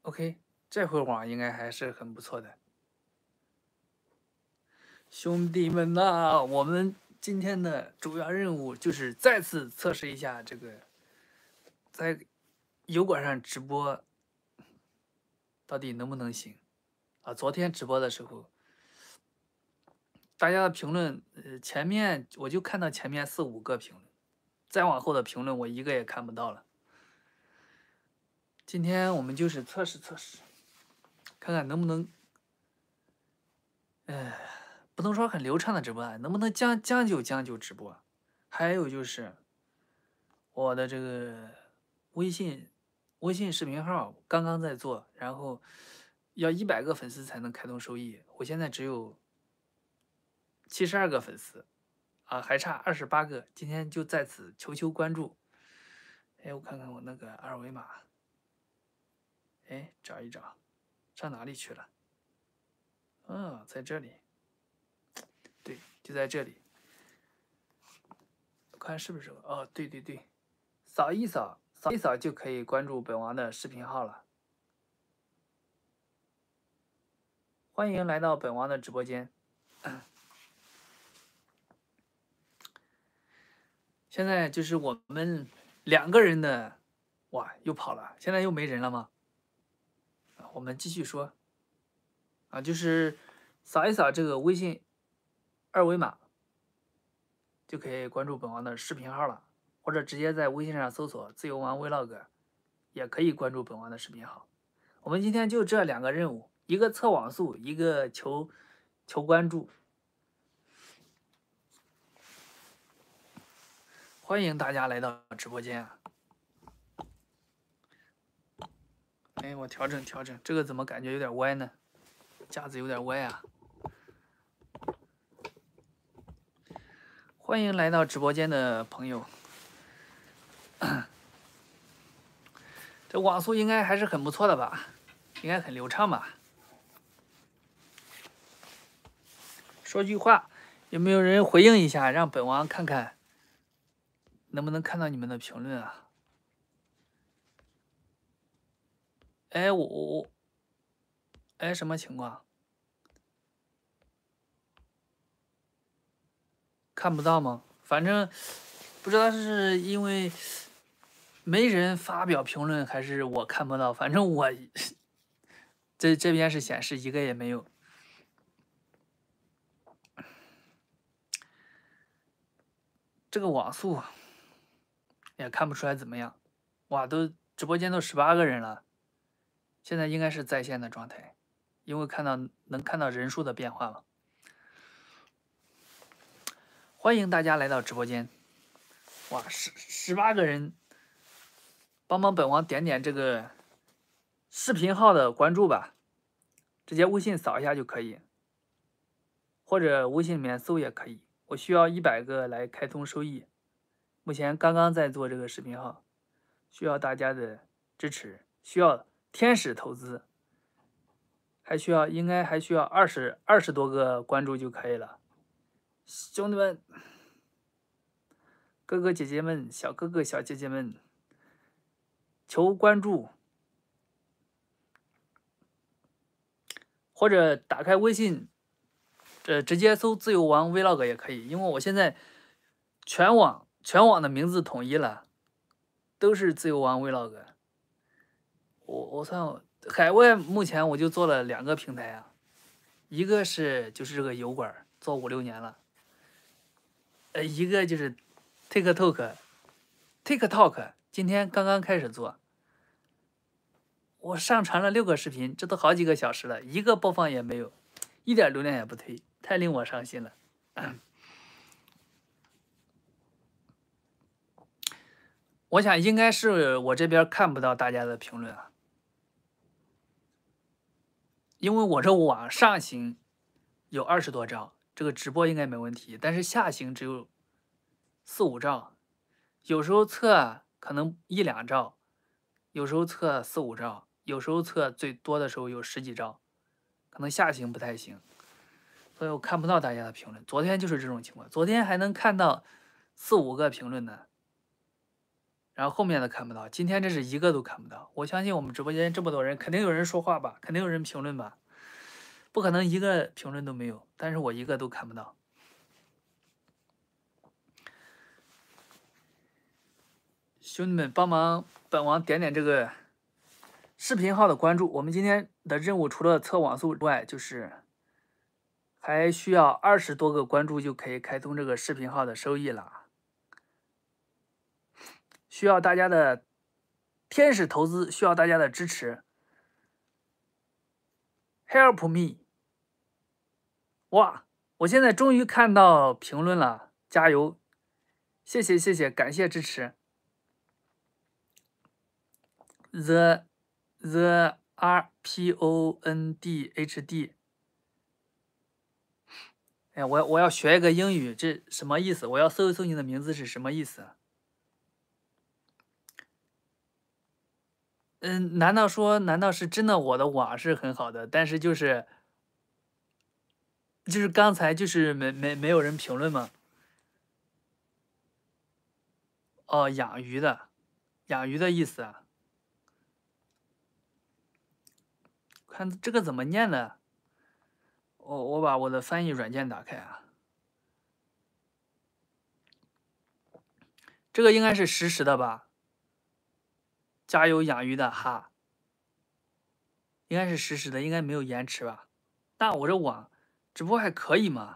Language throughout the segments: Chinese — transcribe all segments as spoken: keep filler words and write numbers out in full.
OK，这回网应该还是很不错的。兄弟们呐，我们今天的主要任务就是再次测试一下这个在油管上直播到底能不能行啊？昨天直播的时候，大家的评论，呃，前面我就看到前面四五个评论，再往后的评论我一个也看不到了。今天我们就是测试测试，看看能不能，呃，不能说很流畅的直播啊，能不能将将就将就直播？还有就是我的这个微信微信视频号刚刚在做，然后要一百个粉丝才能开通收益，我现在只有七十二个粉丝啊，还差二十八个。今天就在此求求关注。哎，我看看我那个二维码，哎，找一找，上哪里去了？嗯，在这里，对，就在这里。我看是不是？哦，对对对，扫一扫，扫一扫就可以关注本王的视频号了。欢迎来到本王的直播间。现在就是我们两个人的，哇，又跑了，现在又没人了吗？啊，我们继续说。啊，就是扫一扫这个微信二维码，就可以关注本王的视频号了，或者直接在微信上搜索“自由王 Vlog”，也可以关注本王的视频号。我们今天就这两个任务，一个测网速，一个求求关注。欢迎大家来到直播间啊！哎，我调整调整，这个怎么感觉有点歪呢？架子有点歪啊！欢迎来到直播间的朋友。这网速应该还是很不错的吧？应该很流畅吧？说句话，有没有人回应一下，让本王看看能不能看到你们的评论啊？哎，我我，哎，什么情况？看不到吗？反正不知道是因为没人发表评论，还是我看不到。反正我这这边是显示一个也没有。这个网速也看不出来怎么样。哇，都直播间都十八个人了，现在应该是在线的状态，因为看到能看到人数的变化了。欢迎大家来到直播间。哇，十十八个人，帮帮本王点点这个视频号的关注吧，直接微信扫一下就可以，或者微信里面搜也可以。我需要一百个来开通收益，目前刚刚在做这个视频号，需要大家的支持，需要天使投资，还需要应该还需要二十二十多个关注就可以了，兄弟们。哥哥姐姐们，小哥哥小姐姐们，求关注，或者打开微信，呃，直接搜“自由王 Vlog” 也可以，因为我现在全网全网的名字统一了，都是“自由王 Vlog”。我我算海外目前我就做了两个平台啊，一个是就是这个油管，做五六年了，呃，一个就是 TikTok，TikTok 今天刚刚开始做。我上传了六个视频，这都好几个小时了，一个播放也没有，一点流量也不推，太令我伤心了。我想应该是我这边看不到大家的评论啊，因为我这网上行有二十多兆，这个直播应该没问题，但是下行只有四五兆，有时候测可能一两兆，有时候测四五兆，有时候测最多的时候有十几兆，可能下行不太行，所以我看不到大家的评论。昨天就是这种情况，昨天还能看到四五个评论呢。 然后后面的看不到。今天这是一个都看不到。我相信我们直播间这么多人，肯定有人说话吧，肯定有人评论吧，不可能一个评论都没有，但是我一个都看不到。兄弟们，帮忙本王点点这个视频号的关注。我们今天的任务除了测网速之外，就是还需要二十多个关注就可以开通这个视频号的收益了。需要大家的天使投资，需要大家的支持。Help me！ 哇，我现在终于看到评论了，加油！谢谢谢谢，感谢支持。The The R P O N D H D。哎呀，我我要学一个英语，这什么意思？我要搜一搜你的名字是什么意思？嗯，难道说，难道是真的我的网是很好的，但是就是就是刚才就是没没没有人评论吗？哦，养鱼的，养鱼的意思啊？看这个怎么念呢？我我把我的翻译软件打开啊，这个应该是实时的吧？加油养鱼的哈，应该是实时的，应该没有延迟吧？那我这网直播还可以吗？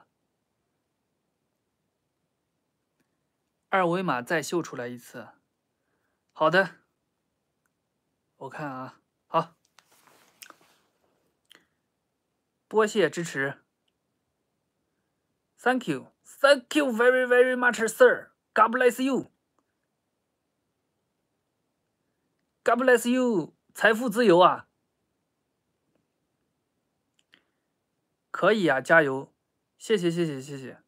二维码再秀出来一次。好的，我看啊，好，多谢支持 ，Thank you, Thank you very very much, sir. God bless you. God bless you， 财富自由啊！可以啊，加油！谢谢谢谢谢谢，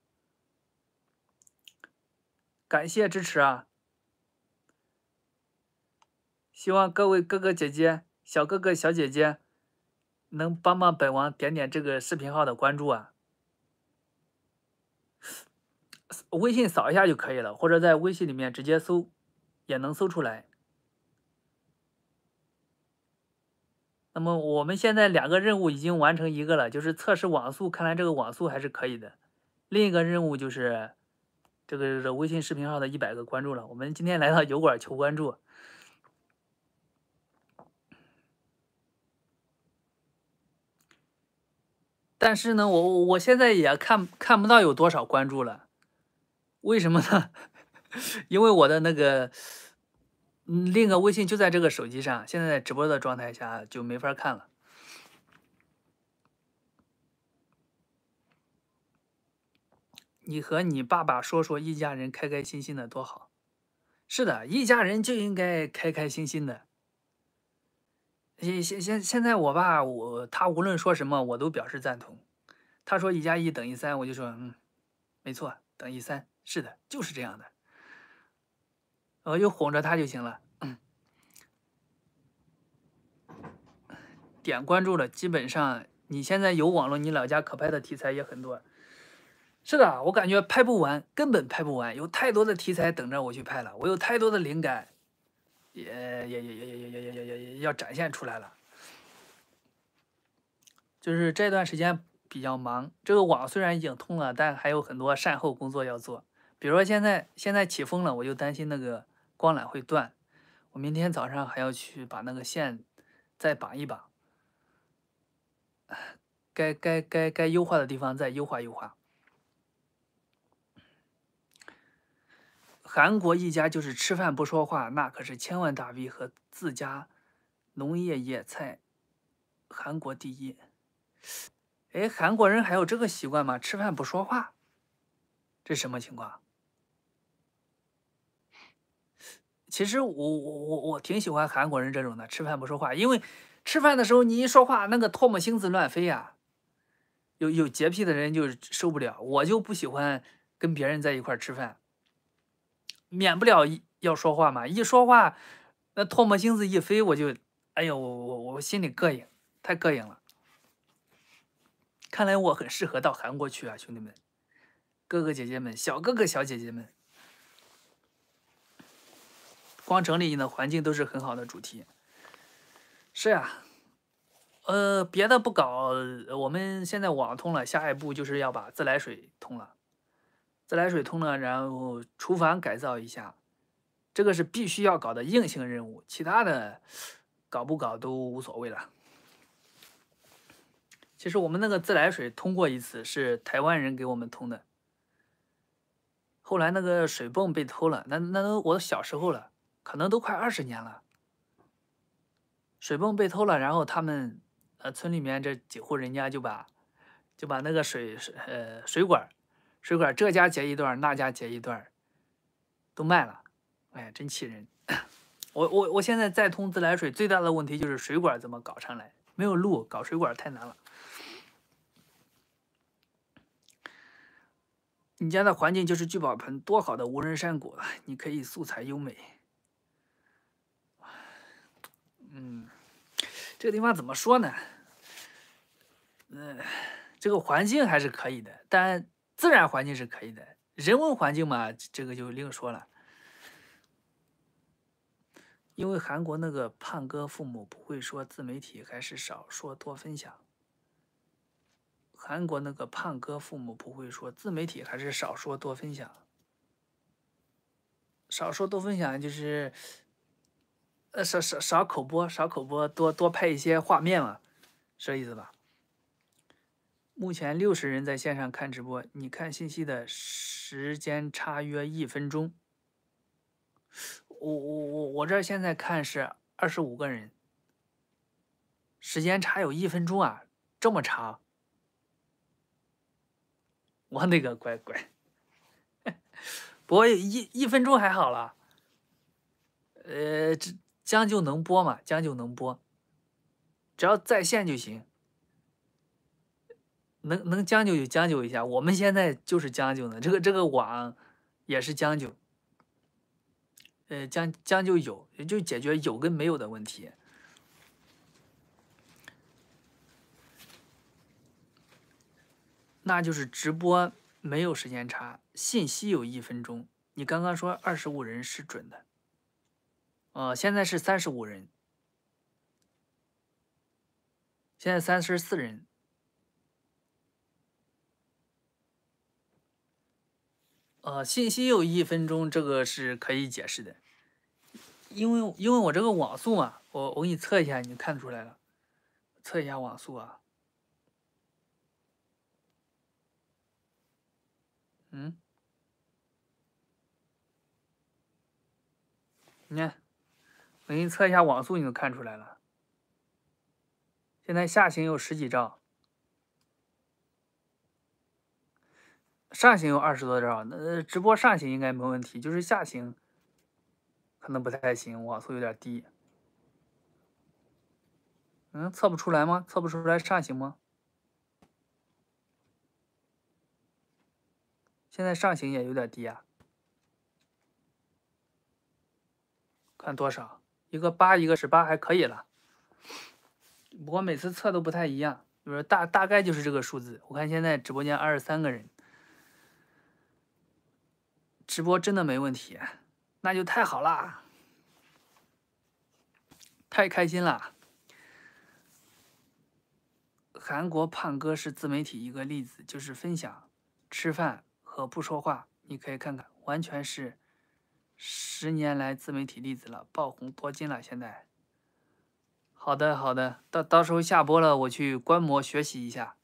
感谢支持啊！希望各位哥哥姐姐、小哥哥小姐姐能帮帮本王点点这个视频号的关注啊！微信扫一下就可以了，或者在微信里面直接搜，也能搜出来。那么我们现在两个任务已经完成一个了，就是测试网速，看来这个网速还是可以的。另一个任务就是这个微信视频号的一百个关注了。我们今天来到油管求关注，但是呢，我我现在也看看不到有多少关注了，为什么呢？因为我的那个嗯另一个微信就在这个手机上，现在在直播的状态下就没法看了。你和你爸爸说说，一家人开开心心的多好。是的，一家人就应该开开心心的。现现现现在我爸我他无论说什么我都表示赞同。他说一加一等于三，我就说嗯，没错，等于三，是的，就是这样的。我就哄着他就行了。嗯，点关注了，基本上你现在有网络，你老家可拍的题材也很多。是的，我感觉拍不完，根本拍不完，有太多的题材等着我去拍了，我有太多的灵感，也也也也也也也也也也要展现出来了。就是这段时间比较忙，这个网虽然已经通了，但还有很多善后工作要做。比如说现在现在起风了，我就担心那个光缆会断，我明天早上还要去把那个线再绑一绑，该该该该优化的地方再优化优化。韩国一家就是吃饭不说话，那可是千万大 V 和自家农业野菜，韩国第一。哎，韩国人还有这个习惯吗？吃饭不说话，这什么情况？其实我我我我挺喜欢韩国人这种的，吃饭不说话，因为吃饭的时候你一说话，那个唾沫星子乱飞呀、有有洁癖的人就受不了，我就不喜欢跟别人在一块吃饭，免不了要说话嘛，一说话，那唾沫星子一飞，我就，哎呦，我我我心里膈应，太膈应了。看来我很适合到韩国去啊，兄弟们，哥哥姐姐们，小哥哥小姐姐们。 光整理你的环境都是很好的主题。是呀，呃，别的不搞，我们现在网通了，下一步就是要把自来水通了。自来水通了，然后厨房改造一下，这个是必须要搞的硬性任务，其他的搞不搞都无所谓了。其实我们那个自来水通过一次，是台湾人给我们通的。后来那个水泵被偷了，那那都我小时候了，可能都快二十年了。水泵被偷了，然后他们呃村里面这几户人家就把就把那个水水呃水管水管这家截一段，那家截一段，都卖了。哎，真气人！我我我现在再通自来水，最大的问题就是水管怎么搞上来，没有路，搞水管太难了。你家的环境就是聚宝盆，多好的无人山谷啊！你可以素材优美。嗯，这个地方怎么说呢？嗯、呃，这个环境还是可以的，但自然环境是可以的，人文环境嘛，这个就另说了。因为韩国那个胖哥父母不会说自媒体，还是少说多分享。韩国那个胖哥父母不会说自媒体，还是少说多分享。少说多分享就是，呃，少少少口播，少口播，多多拍一些画面嘛，是这意思吧？目前六十人在线上看直播，你看信息的时间差约一分钟。我我我我这现在看是二十五个人，时间差有一分钟啊，这么长。我那个乖乖，不过一一分钟还好了，呃，这将就能播嘛，将就能播，只要在线就行，能能将就就将就一下。我们现在就是将就呢，这个这个网也是将就，呃，将将就有，也就解决有跟没有的问题。那就是直播没有时间差，信息有一分钟。你刚刚说二十五人是准的，呃，现在是三十五人，现在三十四人。呃，信息有一分钟，这个是可以解释的，因为因为我这个网速嘛，我我给你测一下，你看出来了，测一下网速啊，嗯，你看，我给你测一下网速，你就看出来了。现在下行有十几兆，上行有二十多兆，那直播上行应该没问题，就是下行可能不太行，网速有点低。嗯，测不出来吗？测不出来上行吗？现在上行也有点低啊，看多少？一个八，一个十八，还可以了。不过每次测都不太一样，就是大大概就是这个数字。我看现在直播间二十三个人，直播真的没问题，那就太好啦，太开心了。韩国胖哥是自媒体一个例子，就是分享、吃饭和不说话，你可以看看，完全是十年来自媒体例子了，爆红多金了。现在，好的好的，到到时候下播了，我去观摩学习一下。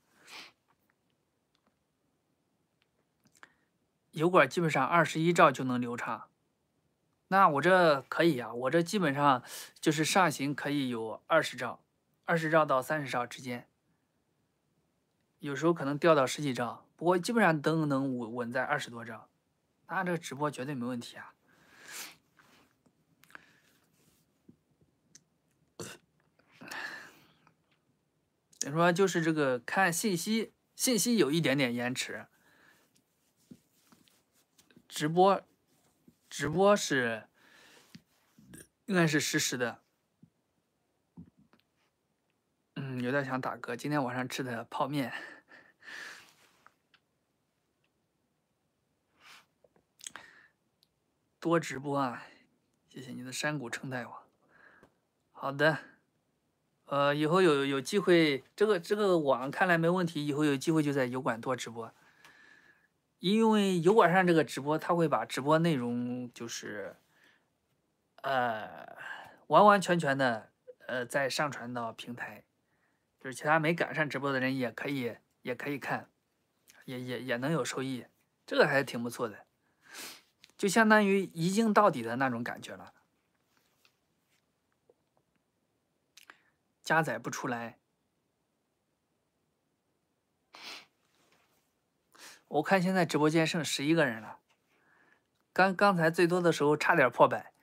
油管基本上二十一兆就能流畅，那我这可以啊，我这基本上就是上行可以有二十兆，二十兆到三十兆之间。有时候可能掉到十几兆，不过基本上都能稳稳在二十多兆，那这直播绝对没问题啊。等于说就是这个看信息，信息有一点点延迟，直播直播是应该是实时的。嗯，有点想打嗝，今天晚上吃的泡面。多直播啊！ 谢谢你的山谷称太王。好的，呃，以后有有机会，这个这个网看来没问题，以后有机会就在油管多直播。因为油管上这个直播，他会把直播内容就是呃完完全全的呃再上传到平台，就是其他没赶上直播的人也可以也可以看，也也也能有收益，这个还是挺不错的，就相当于一镜到底的那种感觉了。加载不出来，我看现在直播间剩十一个人了，刚刚才最多的时候差点破百。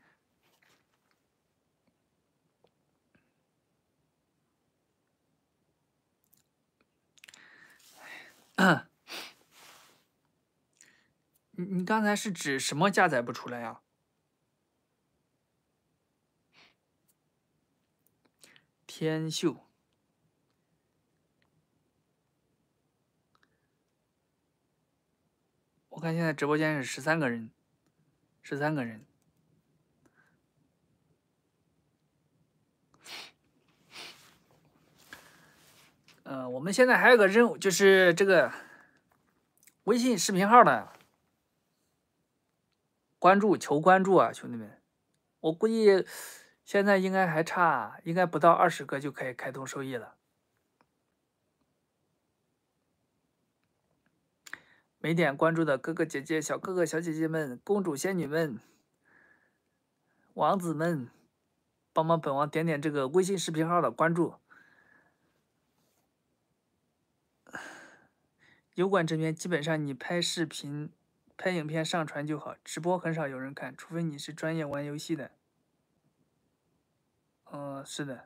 你你刚才是指什么加载不出来呀？天秀，我看现在直播间是十三个人，十三个人。呃，我们现在还有个任务，就是这个微信视频号的关注，求关注啊，兄弟们！我估计现在应该还差，应该不到二十个就可以开通收益了。没点关注的哥哥姐姐、小哥哥小姐姐们、公主仙女们、王子们，帮帮本王点点这个微信视频号的关注。油管这边基本上你拍视频、拍影片上传就好，直播很少有人看，除非你是专业玩游戏的。嗯，是的，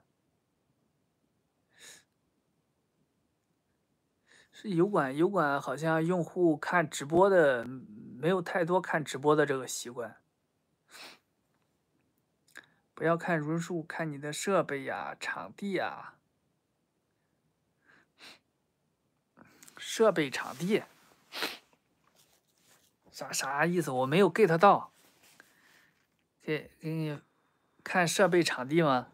是油管。油管好像用户看直播的没有太多看直播的这个习惯。不要看人数，看你的设备呀、场地呀。设备、场地，啥啥意思？我没有 get 到。给给你看设备、场地吗？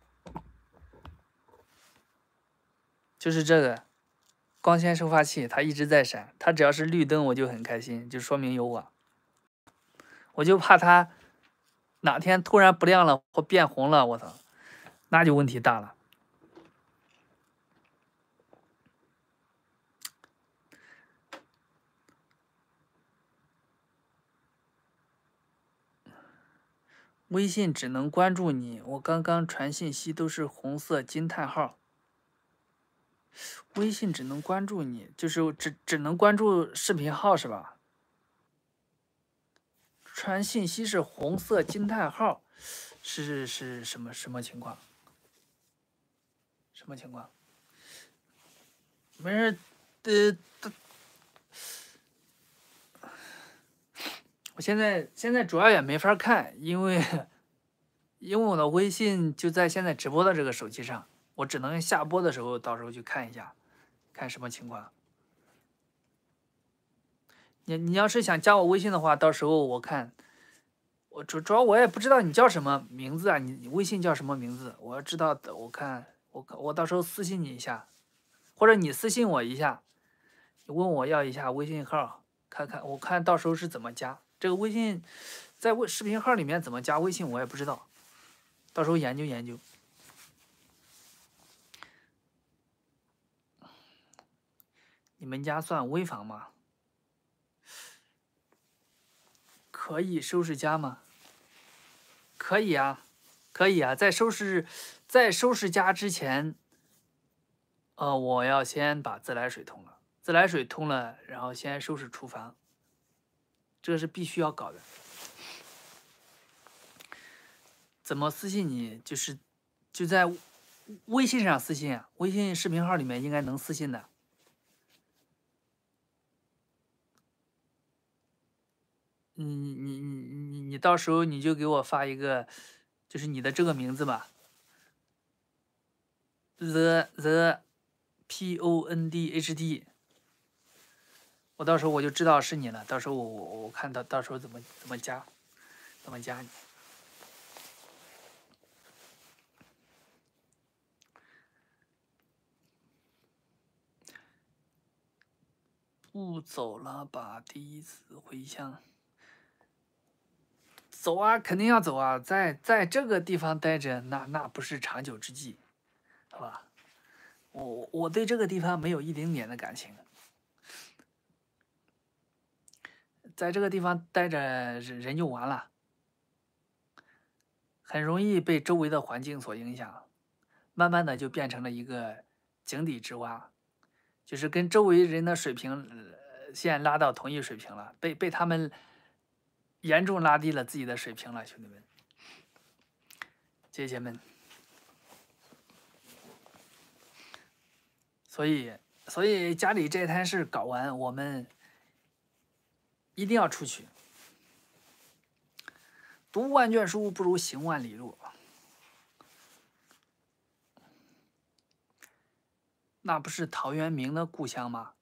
就是这个光纤收发器，它一直在闪，它只要是绿灯我就很开心，就说明有我。我就怕它哪天突然不亮了或变红了，我操，那就问题大了。微信只能关注你，我刚刚传信息都是红色惊叹号。微信只能关注你，就是只只能关注视频号是吧？传信息是红色惊叹号，是是什么什么情况？什么情况？没事，呃，我现在现在主要也没法看，因为因为我的微信就在现在直播的这个手机上，我只能下播的时候到时候去看一下，看什么情况。你你要是想加我微信的话，到时候我看，我主主要我也不知道你叫什么名字啊，你你微信叫什么名字？我要知道的，我看我我到时候私信你一下，或者你私信我一下，你问我要一下微信号，看看我看到时候是怎么加这个微信，在微视频号里面怎么加微信我也不知道，到时候研究研究。你们家算危房吗？可以收拾家吗？可以啊，可以啊，在收拾在收拾家之前，呃，我要先把自来水通了，自来水通了，然后先收拾厨房，这个是必须要搞的。怎么私信你？就是就在微信上私信啊，微信视频号里面应该能私信的。你你你你你到时候你就给我发一个，就是你的这个名字吧，the the p o n d h d，我到时候我就知道是你了。到时候我我我看到到时候怎么怎么加，怎么加你。 不走了吧？第一次回乡。走啊，肯定要走啊！在在这个地方待着，那那不是长久之计，好吧？我我对这个地方没有一丁点的感情，在这个地方待着人人就完了，很容易被周围的环境所影响，慢慢的就变成了一个井底之蛙，就是跟周围人的水平呃线拉到同一水平了，被被他们严重拉低了自己的水平了，兄弟们、姐姐们。所以，所以家里这摊事搞完，我们一定要出去。读万卷书不如行万里路，那不是陶渊明的故乡吗？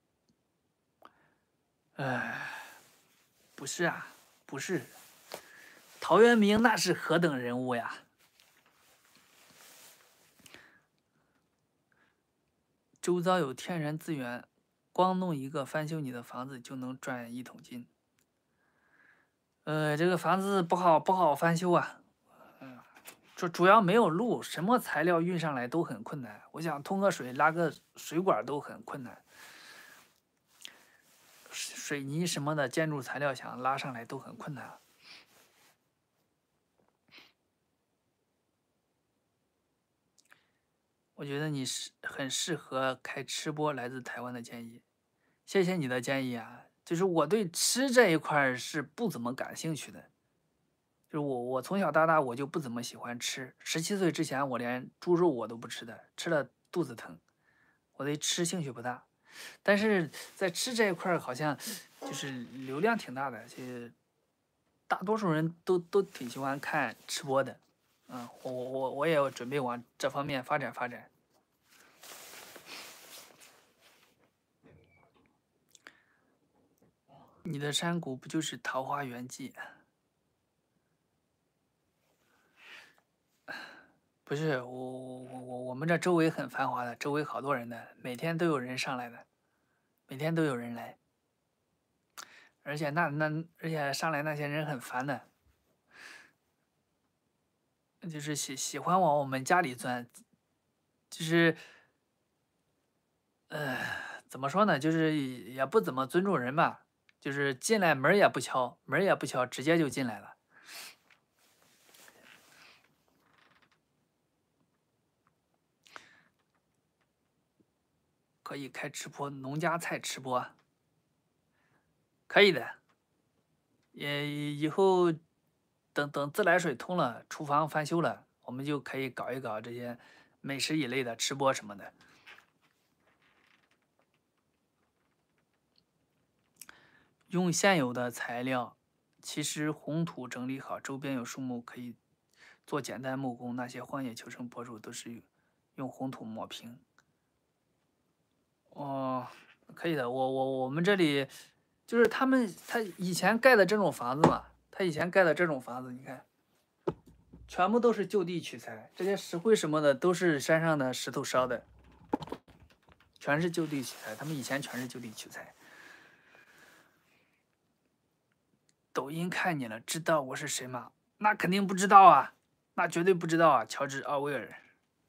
哎，不是啊，不是。陶渊明那是何等人物呀！周遭有天然资源，光弄一个翻修你的房子就能赚一桶金。呃，这个房子不好不好翻修啊，嗯，主主要没有路，什么材料运上来都很困难。我想通个水、拉个水管都很困难，水泥什么的建筑材料想拉上来都很困难。我觉得你是很适合开吃播，来自台湾的建议，谢谢你的建议啊。就是我对吃这一块是不怎么感兴趣的，就是我我从小到大我就不怎么喜欢吃，十七岁之前我连猪肉我都不吃的，吃了肚子疼，我对吃兴趣不大。但是在吃这一块好像就是流量挺大的，其实大多数人都都挺喜欢看吃播的。嗯，我我我也准备往这方面发展发展。你的山谷不就是桃花源记？不是，我我我我我们这周围很繁华的，周围好多人的，每天都有人上来的，每天都有人来，而且那那而且上来那些人很烦的，就是喜喜欢往我们家里钻，就是，呃，怎么说呢，就是也不怎么尊重人吧，就是进来门也不敲，门也不敲，直接就进来了。可以开吃播，农家菜吃播，可以的。也以后等等自来水通了，厨房翻修了，我们就可以搞一搞这些美食一类的吃播什么的。用现有的材料，其实红土整理好，周边有树木可以做简单木工。那些荒野求生博主都是用红土抹平。哦，可以的，我我我们这里就是他们他以前盖的这种房子嘛，他以前盖的这种房子，你看，全部都是就地取材，这些石灰什么的都是山上的石头烧的，全是就地取材。他们以前全是就地取材。抖音看你了，知道我是谁吗？那肯定不知道啊，那绝对不知道啊，乔治·奥威尔。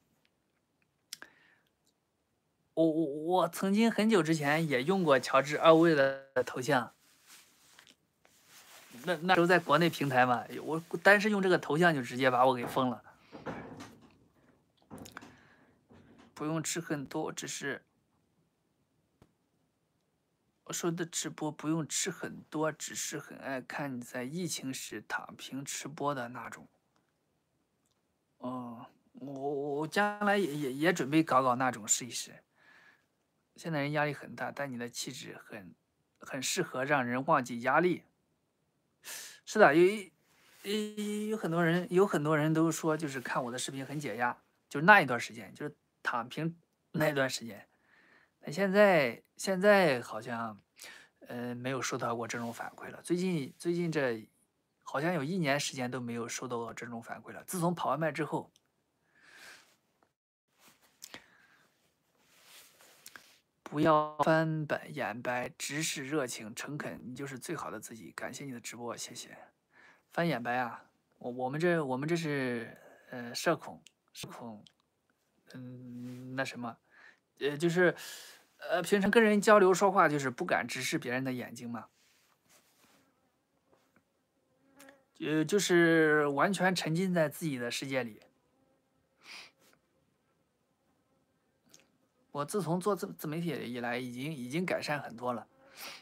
我我我曾经很久之前也用过乔治·奥威尔的头像，那那时候在国内平台嘛，我单是用这个头像就直接把我给封了。不用吃很多，只是我说的直播不用吃很多，只是很爱看你在疫情时躺平吃播的那种。哦，我我将来也也也准备搞搞那种试一试。现在人压力很大，但你的气质很很适合让人忘记压力。是的，有有有很多人有很多人都说，就是看我的视频很解压，就是那一段时间，就是躺平那段时间。那现在现在好像，呃，没有收到过这种反馈了。最近最近这好像有一年时间都没有收到过这种反馈了。自从跑外卖之后， 不要翻本眼白，直视热情诚恳，你就是最好的自己。感谢你的直播，谢谢。翻眼白啊，我我们这我们这是呃社恐，社恐，嗯，那什么，呃，就是呃平常跟人交流说话就是不敢直视别人的眼睛嘛，呃，就是完全沉浸在自己的世界里。我自从做自自媒体以来，已经已经改善很多了。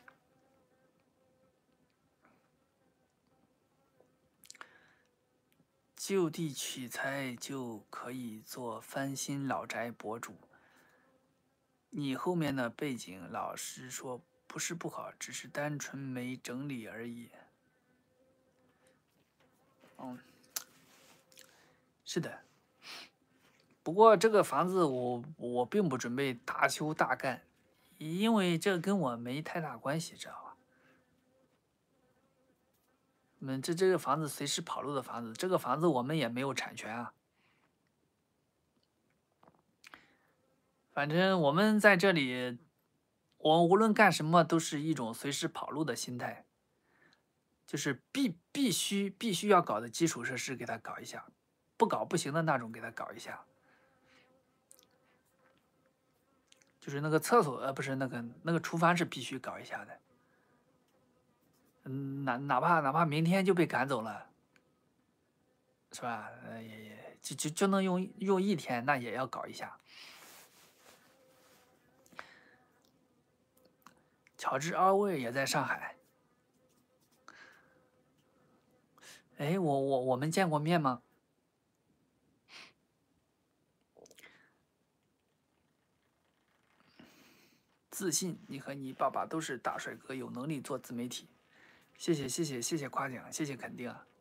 就地取材就可以做翻新老宅博主。你后面的背景，老实说不是不好，只是单纯没整理而已。嗯，是的。不过这个房子我我并不准备大修大干，因为这跟我没太大关系，知道吧？嗯，这这个房子随时跑路的房子，这个房子我们也没有产权啊。反正我们在这里，我无论干什么都是一种随时跑路的心态，就是必必须必须要搞的基础设施给它搞一下，不搞不行的那种给它搞一下。就是那个厕所，呃，不是那个那个厨房是必须搞一下的。嗯，哪哪怕哪怕明天就被赶走了，是吧？呃，也也就就就能用用一天，那也要搞一下。乔治·奥威尔也在上海。哎，我我我们见过面吗？自信，你和你爸爸都是大帅哥，有能力做自媒体。谢谢谢谢谢谢夸奖，谢谢肯定啊。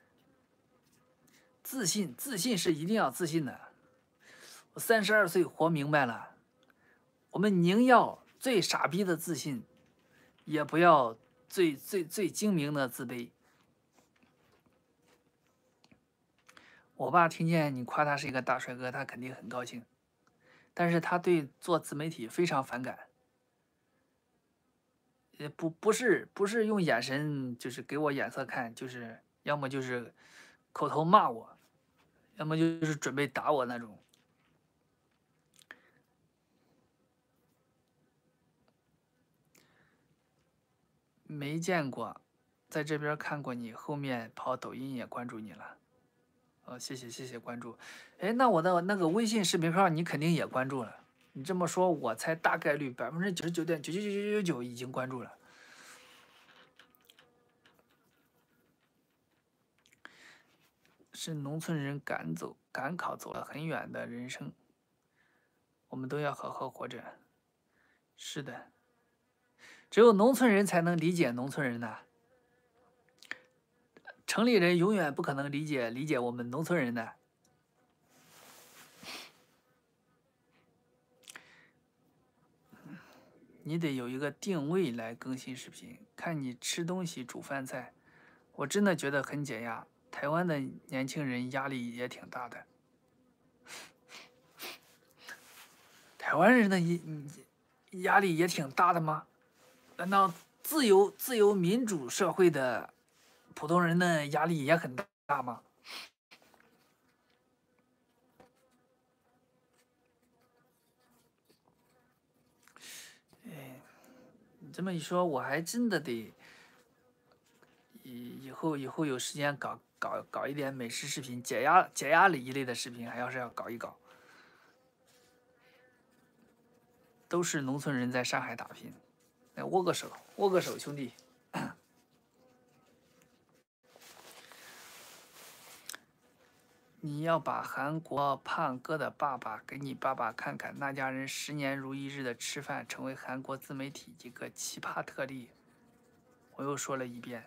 自信自信是一定要自信的。我三十二岁活明白了，我们宁要最傻逼的自信，也不要最最最精明的自卑。我爸听见你夸他是一个大帅哥，他肯定很高兴，但是他对做自媒体非常反感。也不不是不是用眼神，就是给我眼色看，就是要么就是口头骂我，要么就是准备打我那种。没见过，在这边看过你，后面跑抖音也关注你了。哦，谢谢谢谢关注。哎，那我的那个微信视频号你肯定也关注了。你这么说，我猜大概率百分之九十九点九九九九九九已经关注了。是农村人赶走赶考走了很远的人生，我们都要好好活着。是的，只有农村人才能理解农村人呐。城里人永远不可能理解理解我们农村人的。你得有一个定位来更新视频，看你吃东西煮饭菜，我真的觉得很解压。台湾的年轻人压力也挺大的。台湾人的压力也挺大的吗？难道自由自由民主社会的普通人的压力也很大吗？哎，你这么一说，我还真的得以以后以后有时间搞搞搞一点美食视频，解压解压力一类的视频，还要是要搞一搞。都是农村人在上海打拼，来握个手，握个手，兄弟。你要把韩国胖哥的爸爸给你爸爸看看，那家人十年如一日的吃饭，成为韩国自媒体一个奇葩特例。我又说了一遍。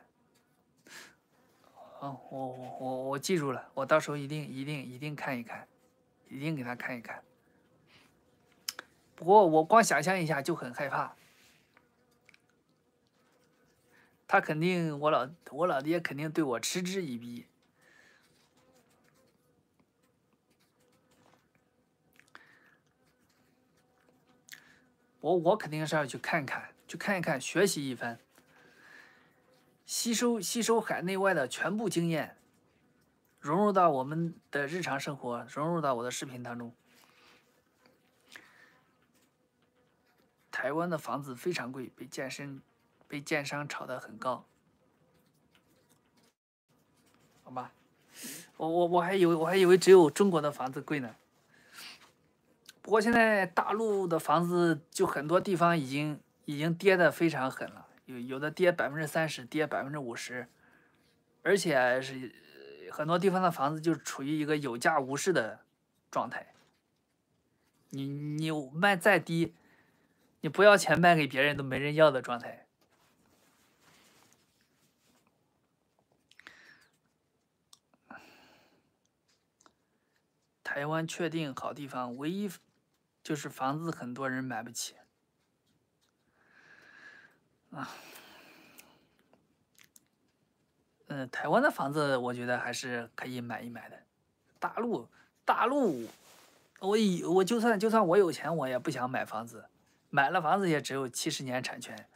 哦，我我我我记住了，我到时候一定一定一定看一看，一定给他看一看。不过我光想象一下就很害怕，他肯定我老我老爹肯定对我嗤之以鼻。 我我肯定是要去看看，去看一看，学习一番，吸收吸收海内外的全部经验，融入到我们的日常生活，融入到我的视频当中。台湾的房子非常贵，被建商被建商炒得很高，好吧？我我我还以为我还以为只有中国的房子贵呢。不过现在大陆的房子就很多地方已经已经跌得非常狠了，有有的跌百分之三十，跌百分之五十，而且是很多地方的房子就处于一个有价无市的状态。你你卖再低，你不要钱卖给别人都没人要的状态。台湾确定好地方，唯一就是房子很多人买不起。啊，嗯，台湾的房子我觉得还是可以买一买的。大陆，大陆，我以我就算就算我有钱，我也不想买房子，买了房子也只有七十年产权。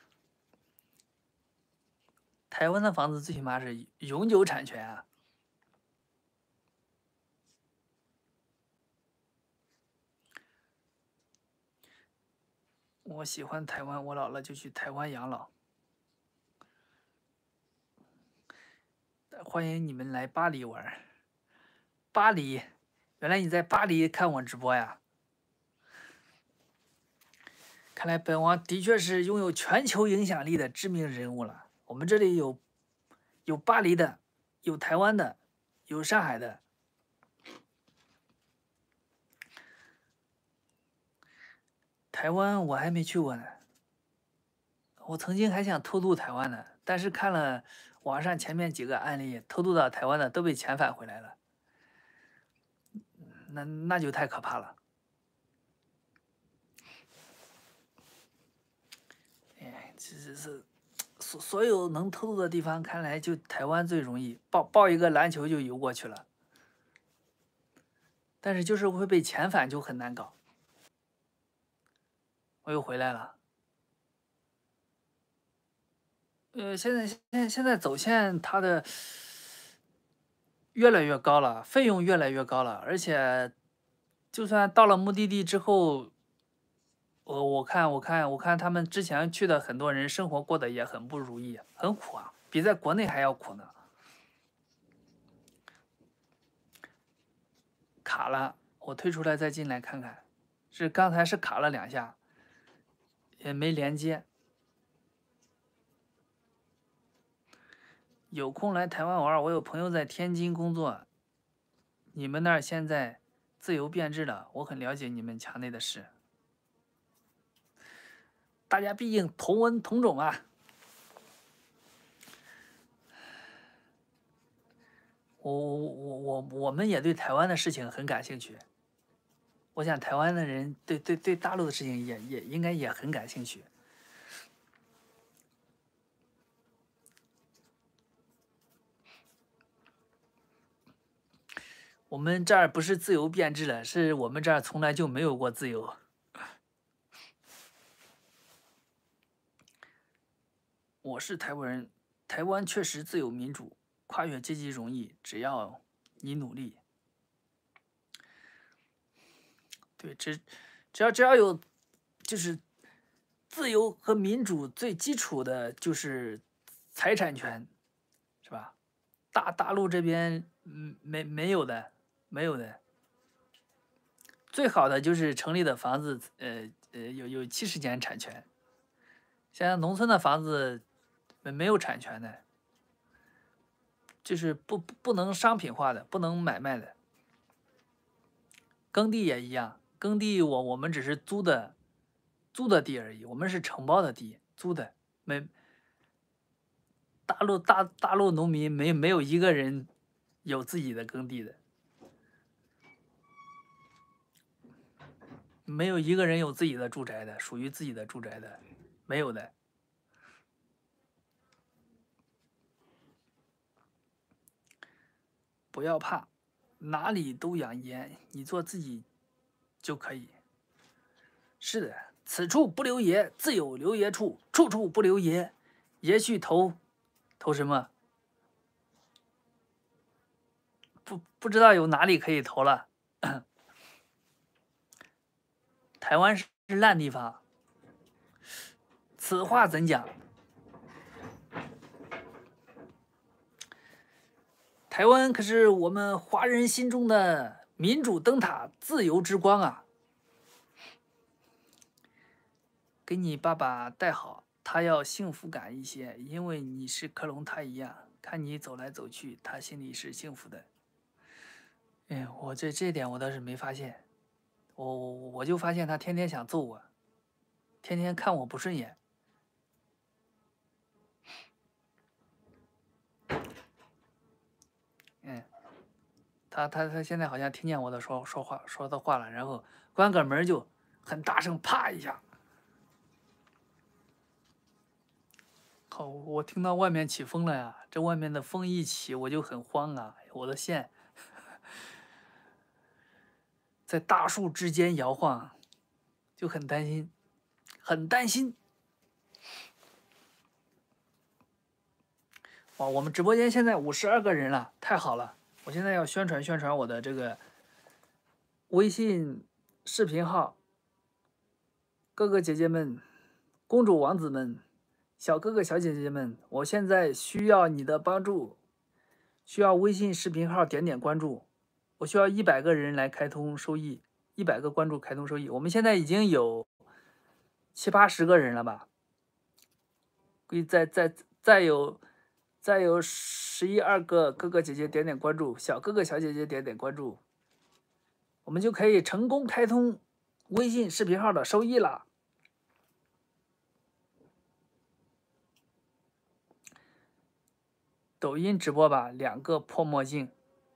台湾的房子最起码是永久产权啊。我喜欢台湾，我老了就去台湾养老。欢迎你们来巴黎玩。巴黎，原来你在巴黎看我直播呀？看来本王的确是拥有全球影响力的知名人物了。我们这里有有巴黎的，有台湾的，有上海的。台湾我还没去过呢，我曾经还想偷渡台湾呢，但是看了网上前面几个案例，偷渡到台湾的都被遣返回来了，那那就太可怕了。哎，这这是所所有能偷渡的地方，看来就台湾最容易，抱抱一个篮球就游过去了。但是就是会被遣返，就很难搞。我又回来了。呃，现在现在现在走线它的越来越高了，费用越来越高了，而且就算到了目的地之后，我我看我看我看他们之前去的很多人生活过得也很不如意，很苦啊，比在国内还要苦呢。卡了，我退出来再进来看看，是刚才是卡了两下，也没连接。有空来台湾玩，我有朋友在天津工作。你们那儿现在自由变质了，我很了解你们墙内的事。大家毕竟同文同种啊。我我我我我们也对台湾的事情很感兴趣。我想台湾的人对对对大陆的事情也也应该也很感兴趣。我们这儿不是自由变质了，是我们这儿从来就没有过自由。我是台湾人，台湾确实自由民主，跨越阶级容易，只要你努力。对，只只要只要有，就是自由和民主最基础的就是财产权，是吧？大大陆这边嗯没没有的，没有的。最好的就是城里的房子，呃呃有有七十年产权。现在农村的房子没没有产权的，就是不不能商品化的，不能买卖的。耕地也一样，耕地我我们只是租的，租的地而已，我们是承包的地，租的。没大陆大大陆农民没没有一个人有自己的耕地的，没有一个人有自己的住宅的，属于自己的住宅的，没有的。不要怕，哪里都养烟，你做自己就可以。是的， 此处不留爷，自有留爷处，处处不留爷。爷去投，投什么？不不知道有哪里可以投了。台湾是烂地方，此话怎讲？台湾可是我们华人心中的民主灯塔、自由之光啊！给你爸爸带好，他要幸福感一些，因为你是克隆他一样，看你走来走去，他心里是幸福的。哎，我这这点我倒是没发现，我我我就发现他天天想揍我，天天看我不顺眼。嗯，他他他现在好像听见我的说说话说的话了，然后关个门就很大声，啪一下。好，我听到外面起风了呀！这外面的风一起，我就很慌啊！我的线在大树之间摇晃，就很担心，很担心。哇，我们直播间现在五十二个人了，太好了！我现在要宣传宣传我的这个微信视频号，哥哥姐姐们、公主王子们、小哥哥小姐姐们，我现在需要你的帮助，需要微信视频号点点关注，我需要一百个人来开通收益，一百个关注开通收益。我们现在已经有七八十个人了吧？估计再再再有再有十一二个哥哥姐姐点点关注，小哥哥小姐姐点点关注，我们就可以成功开通微信视频号的收益了。抖音直播吧，两个破墨镜。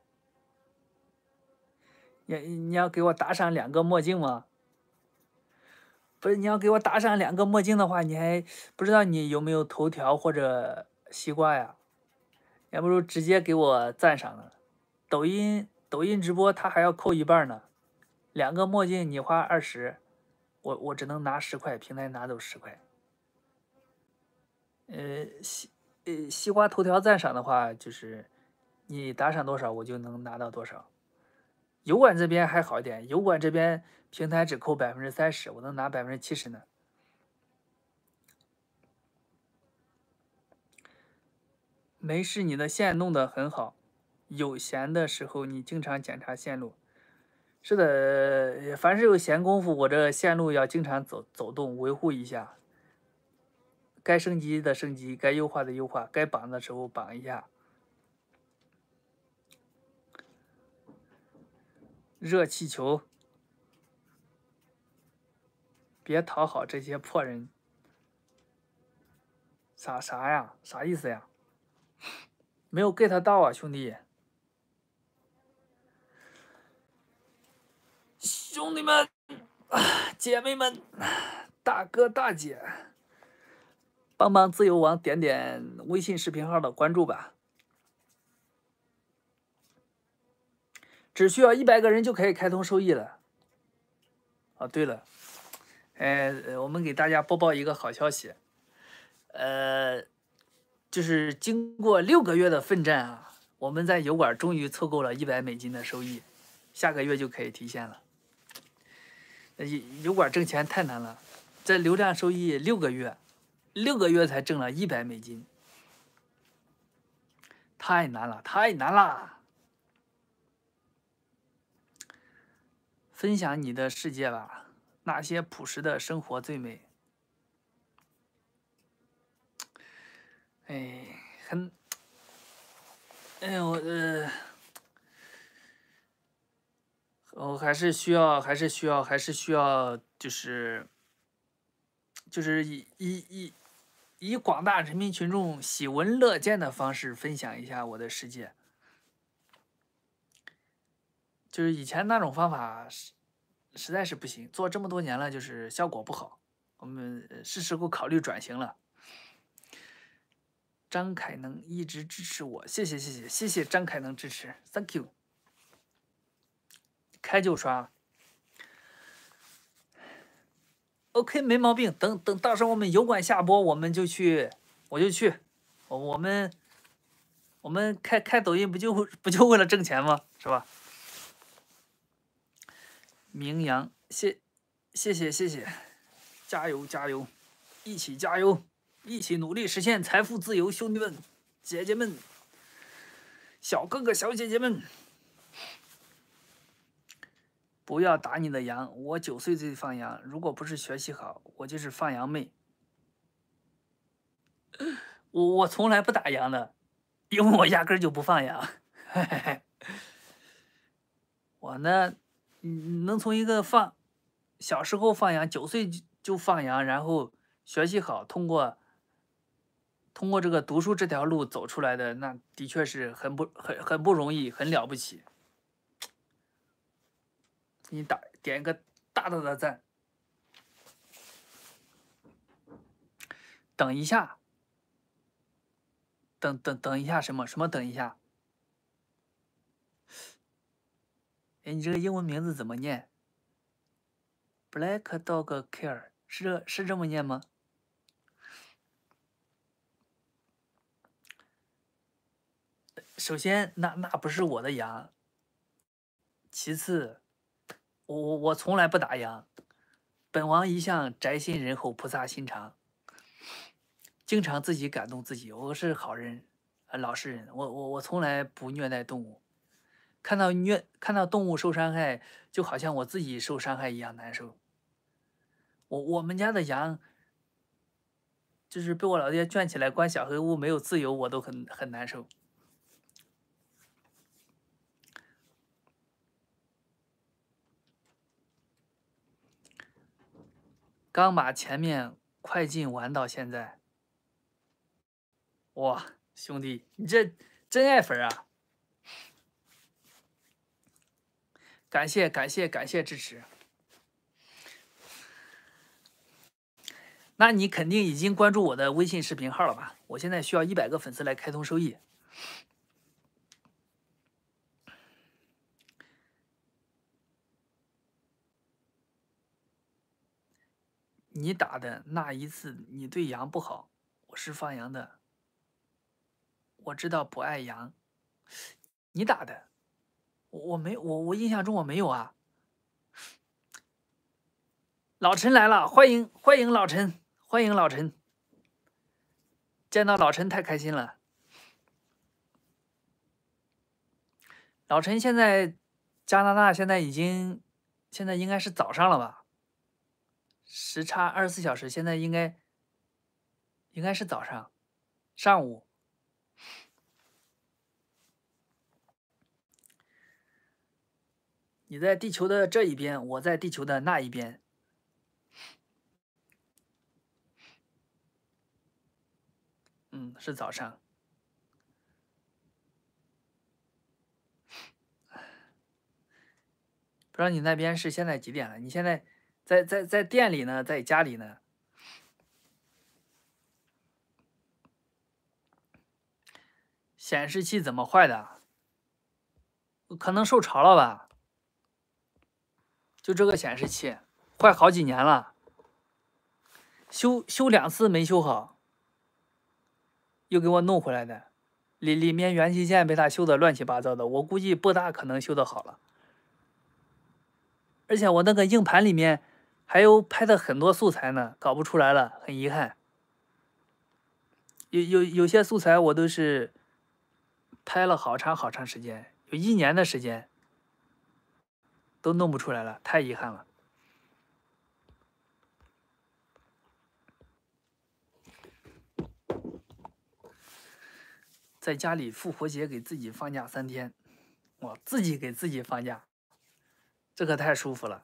你你要给我打赏两个墨镜吗？不是，你要给我打赏两个墨镜的话，你还不知道你有没有头条或者西瓜呀？要不如直接给我赞赏了。抖音抖音直播他还要扣一半呢，两个墨镜你花二十，我我只能拿十块，平台拿走十块。呃西呃西瓜头条赞赏的话，就是你打赏多少，我就能拿到多少。油管这边还好一点，油管这边平台只扣百分之三十，我能拿百分之七十呢。没事，你的线弄得很好，有闲的时候你经常检查线路。是的，凡是有闲工夫，我这线路要经常走走动，维护一下。该升级的升级，该优化的优化，该绑的时候绑一下。热气球，别讨好这些破人。啥啥呀？啥意思呀？没有 get 到啊，兄弟！兄弟们，姐妹们，大哥大姐，帮帮自由王点点微信视频号的关注吧，只需要一百个人就可以开通收益了。哦，对了，呃，我们给大家播报一个好消息，呃，就是经过六个月的奋战啊，我们在油管终于凑够了一百美金的收益，下个月就可以提现了。油油管挣钱太难了，这流量收益六个月，六个月才挣了一百美金，太难了，太难了！分享你的世界吧，那些朴实的生活最美。哎，很，哎我呃，我还是需要，还是需要，还是需要，就是，就是以以以以广大人民群众喜闻乐见的方式分享一下我的世界。就是以前那种方法实实在是不行，做这么多年了，就是效果不好。我们是时候考虑转型了。张凯能一直支持我，谢谢谢谢谢谢张凯能支持 ，Thank you。开就刷。 OK，没毛病。等等，到时候我们油管下播，我们就去，我就去。我我们我们开开抖音不就不就为了挣钱吗？是吧？名扬，谢谢谢谢谢，加油加油，一起加油，一起努力实现财富自由，兄弟们、姐姐们、小哥哥、小姐姐们。不要打你的羊，我九岁就放羊，如果不是学习好，我就是放羊妹。我我从来不打羊的，因为我压根儿就不放羊。我呢，嗯，能从一个放小时候放羊，九岁就放羊，然后学习好，通过通过这个读书这条路走出来的，那的确是很不很很不容易，很了不起。给你打点一个大大的赞。等一下，等等等一下什么什么等一下？哎，你这个英文名字怎么念 ？Black Dog Care 是这是这么念吗？首先，那那不是我的羊。其次，我我我从来不打烊，本王一向宅心仁厚，菩萨心肠，经常自己感动自己。我是好人，呃，老实人。我我我从来不虐待动物，看到虐看到动物受伤害，就好像我自己受伤害一样难受。我我们家的羊，就是被我老爹圈起来关小黑屋，没有自由，我都很很难受。刚把前面快进玩到现在，哇，兄弟，你这真爱粉啊！感谢感谢感谢支持。那你肯定已经关注我的微信视频号了吧？我现在需要一百个粉丝来开通收益。你打的那一次，你对羊不好，我是放羊的，我知道不爱羊。你打的，我我没我我印象中我没有啊。老陈来了，欢迎欢迎老陈，欢迎老陈，见到老陈太开心了。老陈现在加拿大现在已经现在应该是早上了吧？时差二十四小时，现在应该应该是早上，上午。你在地球的这一边，我在地球的那一边。嗯，是早上。不知道你那边是现在几点了？你现在在在在店里呢，在家里呢？显示器怎么坏的？可能受潮了吧？就这个显示器坏好几年了，修修两次没修好，又给我弄回来的。里里面元器件被他修的乱七八糟的，我估计不大可能修的好了。而且我那个硬盘里面还有拍的很多素材呢，搞不出来了，很遗憾。有有有些素材我都是拍了好长好长时间，有一年的时间都弄不出来了，太遗憾了。在家里复活节给自己放假三天，我自己给自己放假，这可太舒服了。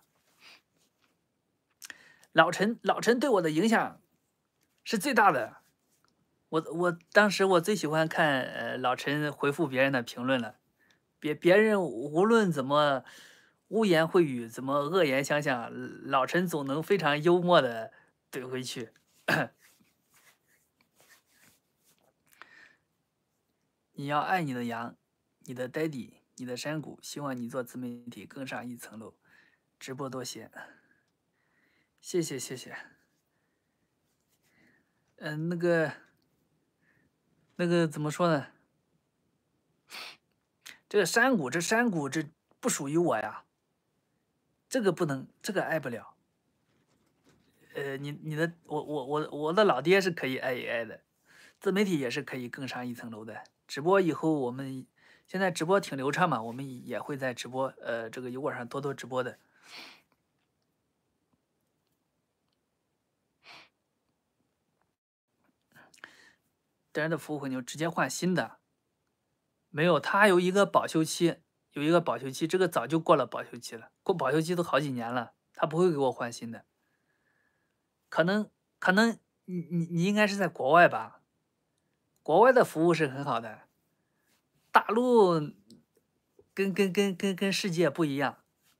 老陈，老陈对我的影响是最大的。我我当时我最喜欢看呃老陈回复别人的评论了，别别人无论怎么污言秽语，怎么恶言相向，老陈总能非常幽默的怼回去。你要爱你的羊，你的 daddy，你的山谷，希望你做自媒体更上一层楼。直播多些， 谢谢谢谢。嗯、那个那个怎么说呢？这个山谷，这山谷这不属于我呀，这个不能，这个爱不了。呃，你你的我我我我的老爹是可以爱一爱的，自媒体也是可以更上一层楼的。直播以后我们现在直播挺流畅嘛，我们也会在直播呃这个油管上多多直播的。别人的服务会牛直接换新的，没有，他有一个保修期，有一个保修期，这个早就过了保修期了，过保修期都好几年了，他不会给我换新的。可能可能你你你应该是在国外吧？国外的服务是很好的，大陆跟跟跟跟跟世界不一样。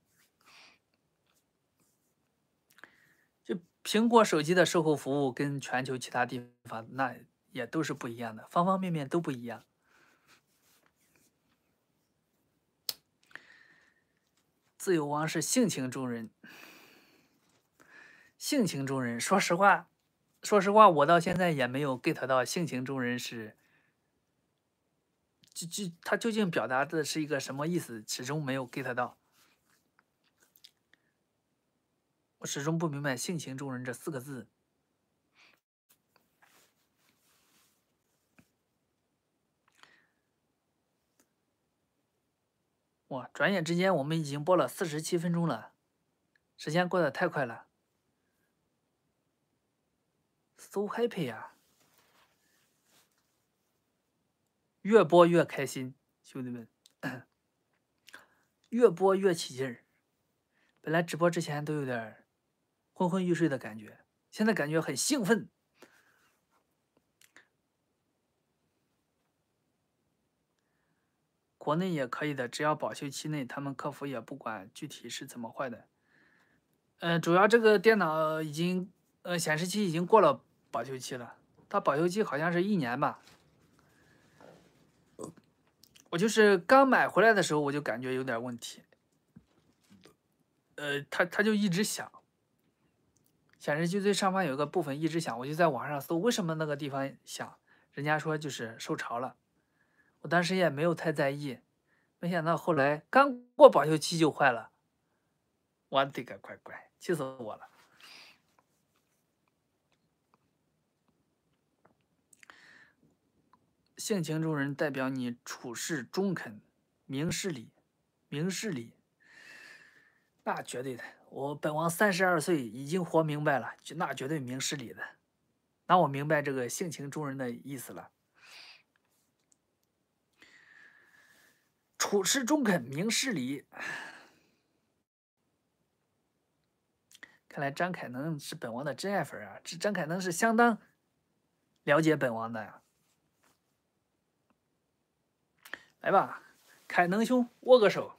就苹果手机的售后服务跟全球其他地方那也都是不一样的，方方面面都不一样。自由王是性情中人，性情中人。说实话，说实话，我到现在也没有 get 到性情中人是，就就他究竟表达的是一个什么意思，始终没有 get 到。我始终不明白性情中人这四个字。哇，转眼之间我们已经播了四十七分钟了，时间过得太快了。So happy 呀、越播越开心，兄弟们，越播越起劲儿。本来直播之前都有点昏昏欲睡的感觉，现在感觉很兴奋。国内也可以的，只要保修期内，他们客服也不管具体是怎么坏的。呃，主要这个电脑已经，呃，显示器已经过了保修期了，它保修期好像是一年吧。我就是刚买回来的时候，我就感觉有点问题。呃，它它就一直响，显示器最上方有个部分一直响，我就在网上搜为什么那个地方响，人家说就是受潮了。我当时也没有太在意，没想到后来刚过保修期就坏了，我的个乖乖，气死我了！性情中人代表你处事中肯、明事理、明事理，那绝对的。我本王三十二岁已经活明白了，就那绝对明事理的。那我明白这个性情中人的意思了。处事中肯，明事理。看来张凯能是本王的真爱粉啊！这张凯能是相当了解本王的呀。来吧，凯能兄，握个手。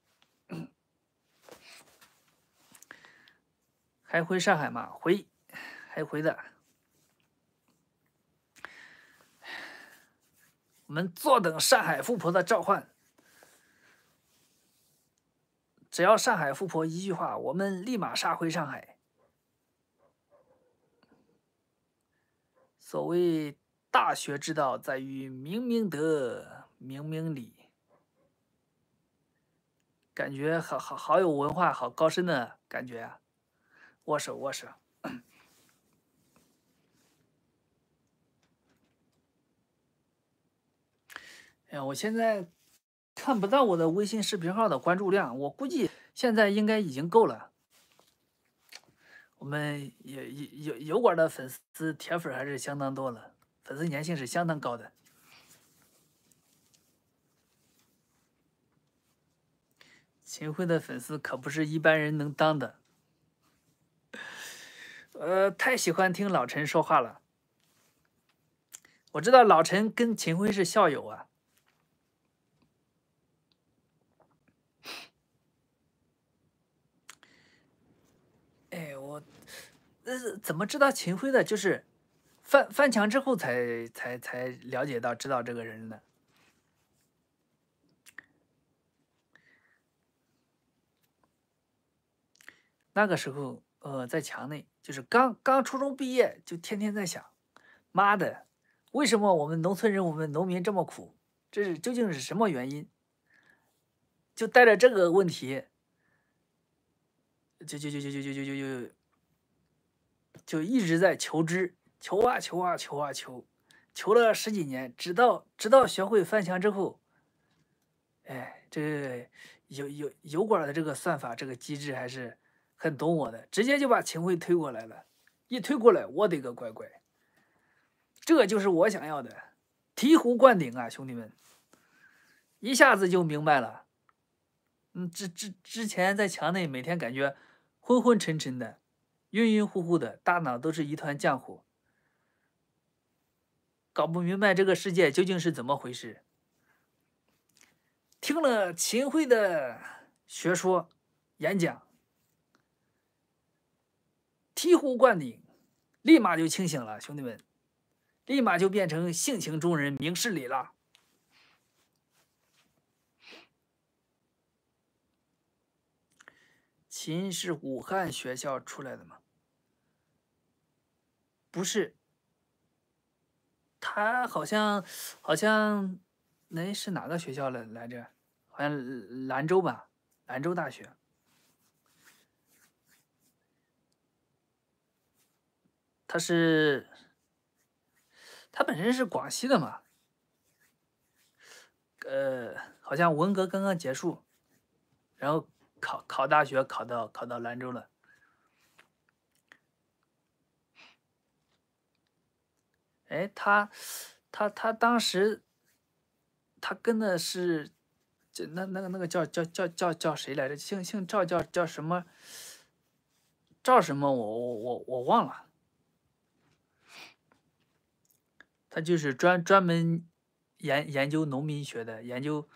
还回上海吗？回，还回的。我们坐等上海富婆的召唤。只要上海富婆一句话，我们立马杀回上海。所谓大学之道，在于明明德，明明理。感觉好好好有文化，好高深的感觉啊！握手握手。哎呀，我现在看不到我的微信视频号的关注量，我估计现在应该已经够了。我们有有有油管的粉丝铁粉还是相当多了，粉丝粘性是相当高的。秦晖的粉丝可不是一般人能当的。呃，太喜欢听老陈说话了。我知道老陈跟秦晖是校友啊。哎，我呃怎么知道秦晖的？就是翻翻墙之后才才才了解到知道这个人的。那个时候呃，在墙内，就是刚刚初中毕业，就天天在想，妈的，为什么我们农村人，我们农民这么苦？这是究竟是什么原因？就带着这个问题，就就就就就就就就就就一直在求知，求啊求啊求啊求，求了十几年，直到直到学会翻墙之后，哎，这个油油油管的这个算法，这个机制还是很懂我的，直接就把秦晖推过来了。一推过来，我的个乖乖，这就是我想要的，醍醐灌顶啊，兄弟们，一下子就明白了。嗯，之之之前在墙内每天感觉昏昏沉沉的，晕晕乎乎的，大脑都是一团浆糊，搞不明白这个世界究竟是怎么回事。听了秦晖的学说演讲，醍醐灌顶，立马就清醒了，兄弟们，立马就变成性情中人、明事理了。秦是武汉学校出来的吗？不是，他好像好像那是哪个学校来来着？好像兰州吧，兰州大学。他是他本身是广西的嘛，呃，好像文革刚刚结束，然后考考大学考到考到兰州了。哎，他他他当时他跟的是这那那个那个叫叫叫叫叫谁来着？姓姓赵叫叫什么？赵什么？我我我我忘了。他就是专专门研研究农民学的，研究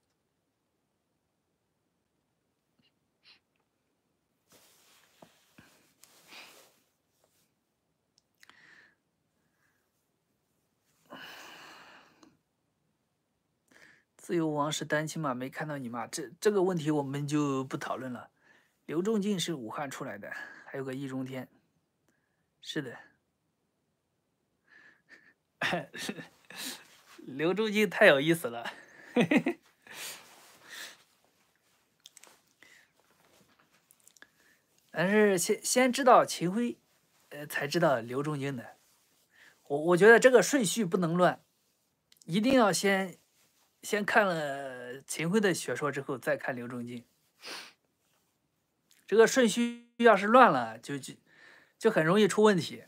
自由王是单亲吗？没看到你妈，这这个问题我们就不讨论了。刘仲敬是武汉出来的，还有个易中天，是的。刘仲敬太有意思了，但是先先知道秦晖，呃，才知道刘仲敬的。我我觉得这个顺序不能乱，一定要先先看了秦晖的学说之后，再看刘仲敬。这个顺序要是乱了，就就就很容易出问题。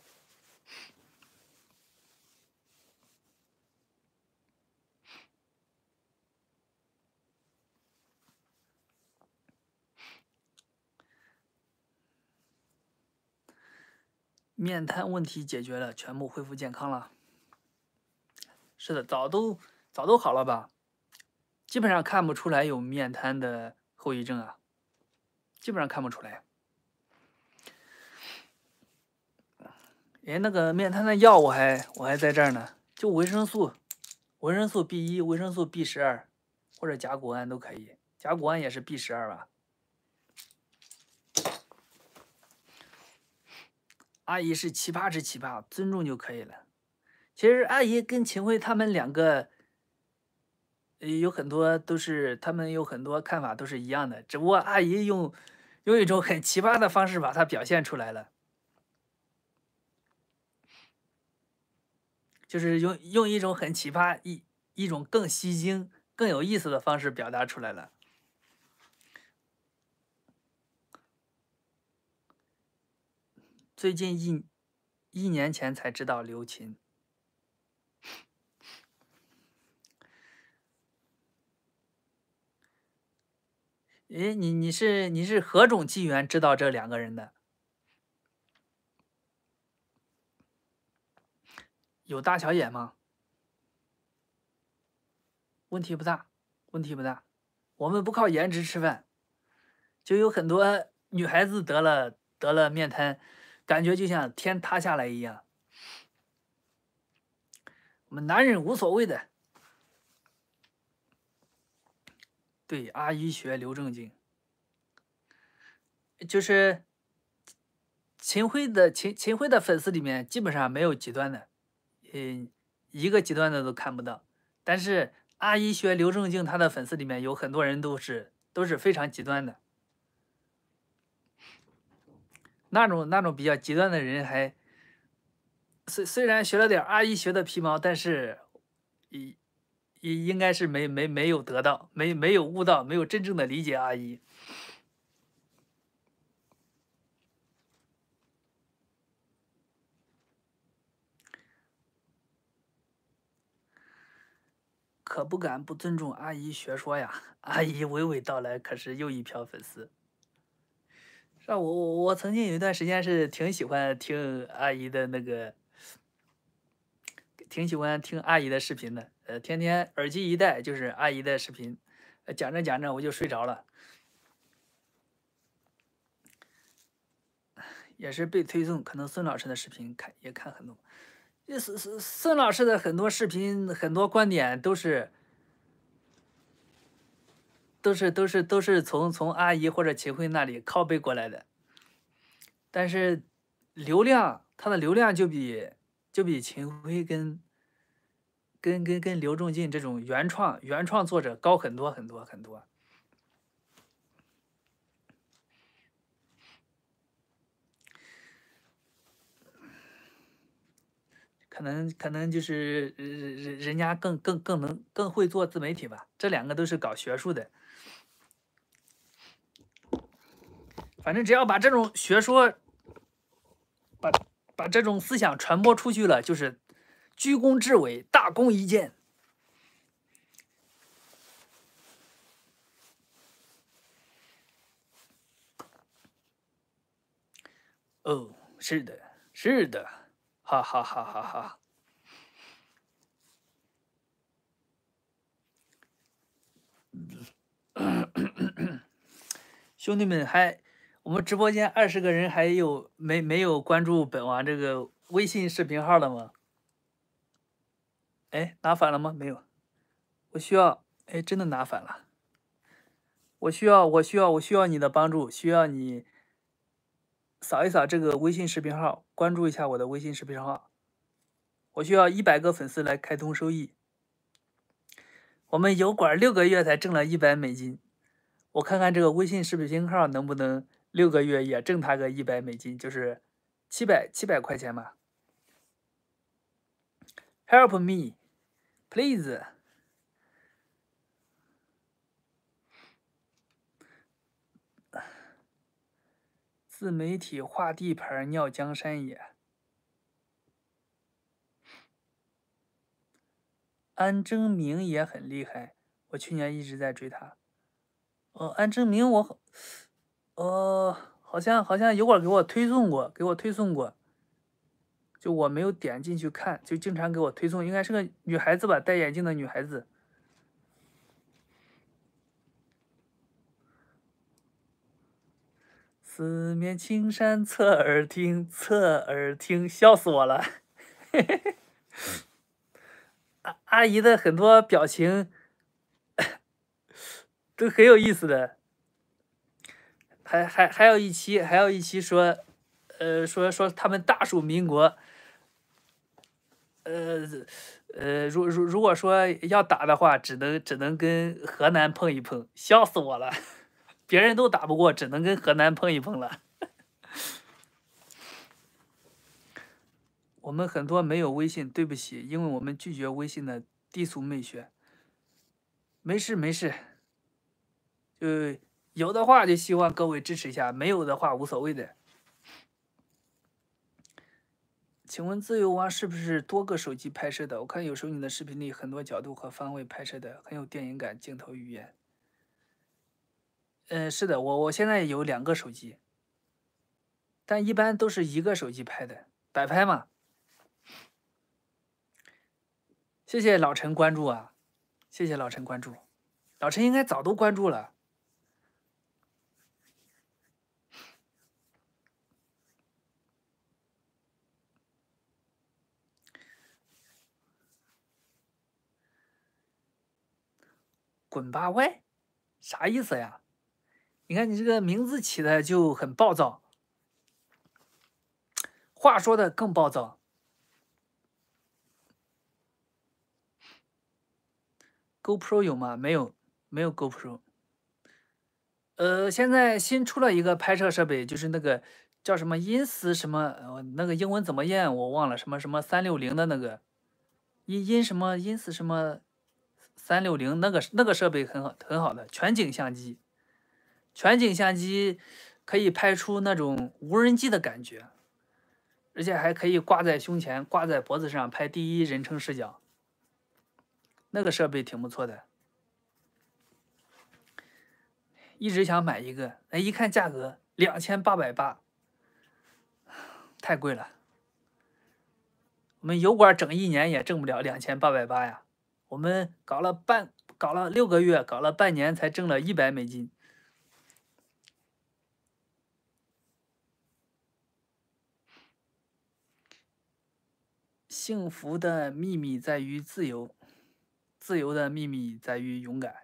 面瘫问题解决了，全部恢复健康了。是的，早都早都好了吧？基本上看不出来有面瘫的后遗症啊，基本上看不出来。哎，那个面瘫的药我还我还在这儿呢，就维生素，维生素 B 一、维生素 B 十二或者甲钴胺都可以，甲钴胺也是 B 十二吧？阿姨是奇葩之奇葩，尊重就可以了。其实阿姨跟秦晖他们两个，呃有很多都是他们有很多看法都是一样的，只不过阿姨用用一种很奇葩的方式把它表现出来了，就是用用一种很奇葩一一种更吸睛、更有意思的方式表达出来了。最近一一年前才知道刘琴。诶，你你是你是何种机缘知道这两个人的？有大小眼吗？问题不大，问题不大。我们不靠颜值吃饭，就有很多女孩子得了得了面瘫，感觉就像天塌下来一样。我们男人无所谓的。对，阿姨学刘正经，就是秦晖的秦秦晖的粉丝里面基本上没有极端的，嗯，一个极端的都看不到。但是阿姨学刘正敬，他的粉丝里面有很多人都是都是非常极端的。那种那种比较极端的人还虽虽然学了点阿姨学的皮毛，但是应应应该是没没没有得到，没没有悟到，没有真正的理解阿姨。可不敢不尊重阿姨学说呀！阿姨娓娓道来，可是又一票粉丝。是啊，我我我曾经有一段时间是挺喜欢听阿姨的那个，挺喜欢听阿姨的视频的。呃，天天耳机一戴就是阿姨的视频，呃讲着讲着我就睡着了。也是被推送，可能孙老师的视频看也看很多。孙孙孙老师的很多视频、很多观点都是都是都是都是从从阿姨或者秦晖那里拷贝过来的，但是流量他的流量就比就比秦晖跟跟跟跟刘仲敬这种原创原创作者高很多很多很多。可能可能就是人人家更更更能更会做自媒体吧，这两个都是搞学术的。反正只要把这种学说，把把这种思想传播出去了，就是居功至伟，大功一件。哦，是的，是的，哈哈哈哈哈。兄弟们还，我们直播间二十个人还有没没有关注本王这个微信视频号的吗？哎，拿反了吗？没有，我需要，哎，真的拿反了。我需要，我需要，我需要你的帮助，需要你扫一扫这个微信视频号，关注一下我的微信视频号。我需要一百个粉丝来开通收益。我们油管六个月才挣了一百美金，我看看这个微信视频号能不能六个月也挣他个一百美金，就是七百七百块钱吧。Help me, please。自媒体画地盘，尿江山也。安争明也很厉害，我去年一直在追他。哦，安争明我，呃，好像好像油管给我推送过，给我推送过，就我没有点进去看，就经常给我推送，应该是个女孩子吧，戴眼镜的女孩子。四面青山侧耳听，侧耳听，笑死我了。阿阿姨的很多表情都很有意思的，还还还有一期，还有一期说，呃，说说他们大蜀民国，呃呃，如如如果说要打的话，只能只能跟河南碰一碰，笑死我了，别人都打不过，只能跟河南碰一碰了。我们很多没有微信，对不起，因为我们拒绝微信的低俗媚学。没事没事，就有的话就希望各位支持一下，没有的话无所谓的。请问自由王是不是多个手机拍摄的？我看有时候你的视频里很多角度和方位拍摄的很有电影感，镜头语言。嗯、呃，是的，我我现在有两个手机，但一般都是一个手机拍的，摆拍嘛。谢谢老陈关注啊，谢谢老陈关注，老陈应该早都关注了。滚吧歪，啥意思呀？你看你这个名字起的就很暴躁。 话说的更暴躁。GoPro 有吗？没有，没有 GoPro。呃，现在新出了一个拍摄设备，就是那个叫什么音斯什么，呃，那个英文怎么念我忘了，什么什么三六零的那个音音什么音斯什么三六零，那个那个设备很好很好的全景相机，全景相机可以拍出那种无人机的感觉，而且还可以挂在胸前、挂在脖子上拍第一人称视角，那个设备挺不错的。一直想买一个，哎，一看价格两千八百八，太贵了。我们油管整一年也挣不了两千八百八呀，我们搞了半，搞了六个月，搞了半年才挣了一百美金。幸福的秘密在于自由，自由的秘密在于勇敢。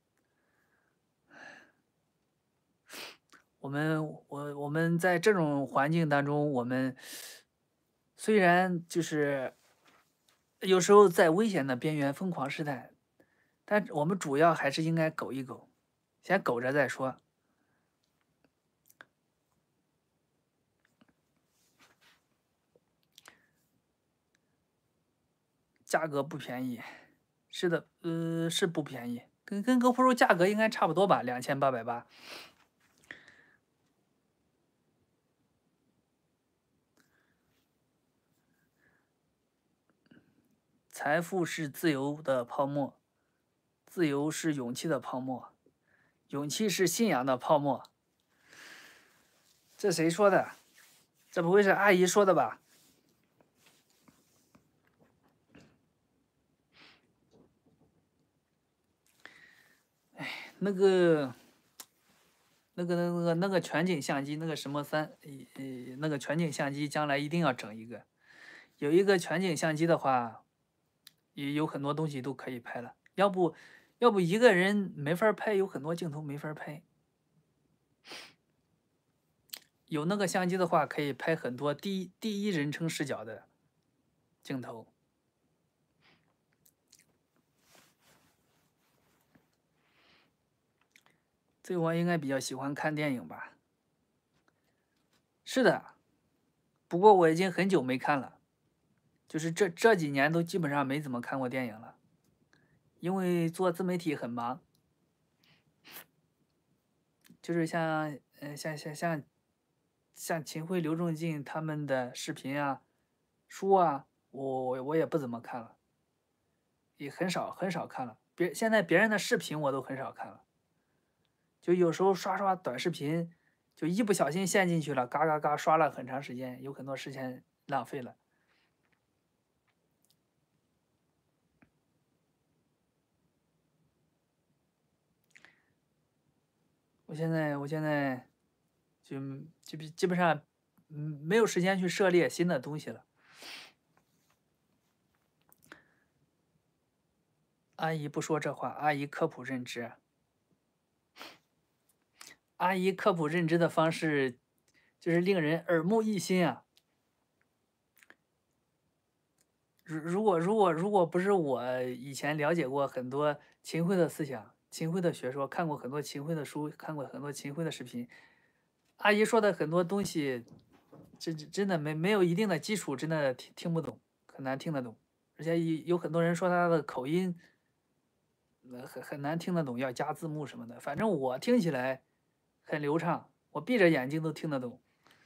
我们我我们在这种环境当中，我们虽然就是有时候在危险的边缘疯狂试探，但我们主要还是应该苟一苟，先苟着再说。价格不便宜，是的，呃，是不便宜，跟跟 GoPro 价格应该差不多吧，两千八百八。财富是自由的泡沫，自由是勇气的泡沫，勇气是信仰的泡沫。这谁说的？这不会是阿姨说的吧？哎，那个。那个、那个、那个全景相机，那个什么三，呃，那个全景相机，将来一定要整一个。有一个全景相机的话，也有很多东西都可以拍了。要不，要不一个人没法拍，有很多镜头没法拍。有那个相机的话，可以拍很多第一第一人称视角的镜头。这我应该比较喜欢看电影吧？是的，不过我已经很久没看了，就是这这几年都基本上没怎么看过电影了，因为做自媒体很忙。就是像，嗯，像像像像秦晖、刘仲敬他们的视频啊、书啊，我我也不怎么看了，也很少很少看了。别现在别人的视频我都很少看了，就有时候刷刷短视频，就一不小心陷进去了，嘎嘎嘎刷了很长时间，有很多时间浪费了。我现在我现在就基本基本上，嗯，没有时间去涉猎新的东西了。阿姨不说这话，阿姨科普认知。阿姨科普认知的方式，就是令人耳目一新啊！如如果如果如果不是我以前了解过很多秦晖的思想、秦晖的学说，看过很多秦晖的书，看过很多秦晖的视频，阿姨说的很多东西，真真的没没有一定的基础，真的听听不懂，很难听得懂。而且有有很多人说他的口音，呃很很难听得懂，要加字幕什么的。反正我听起来很流畅，我闭着眼睛都听得懂。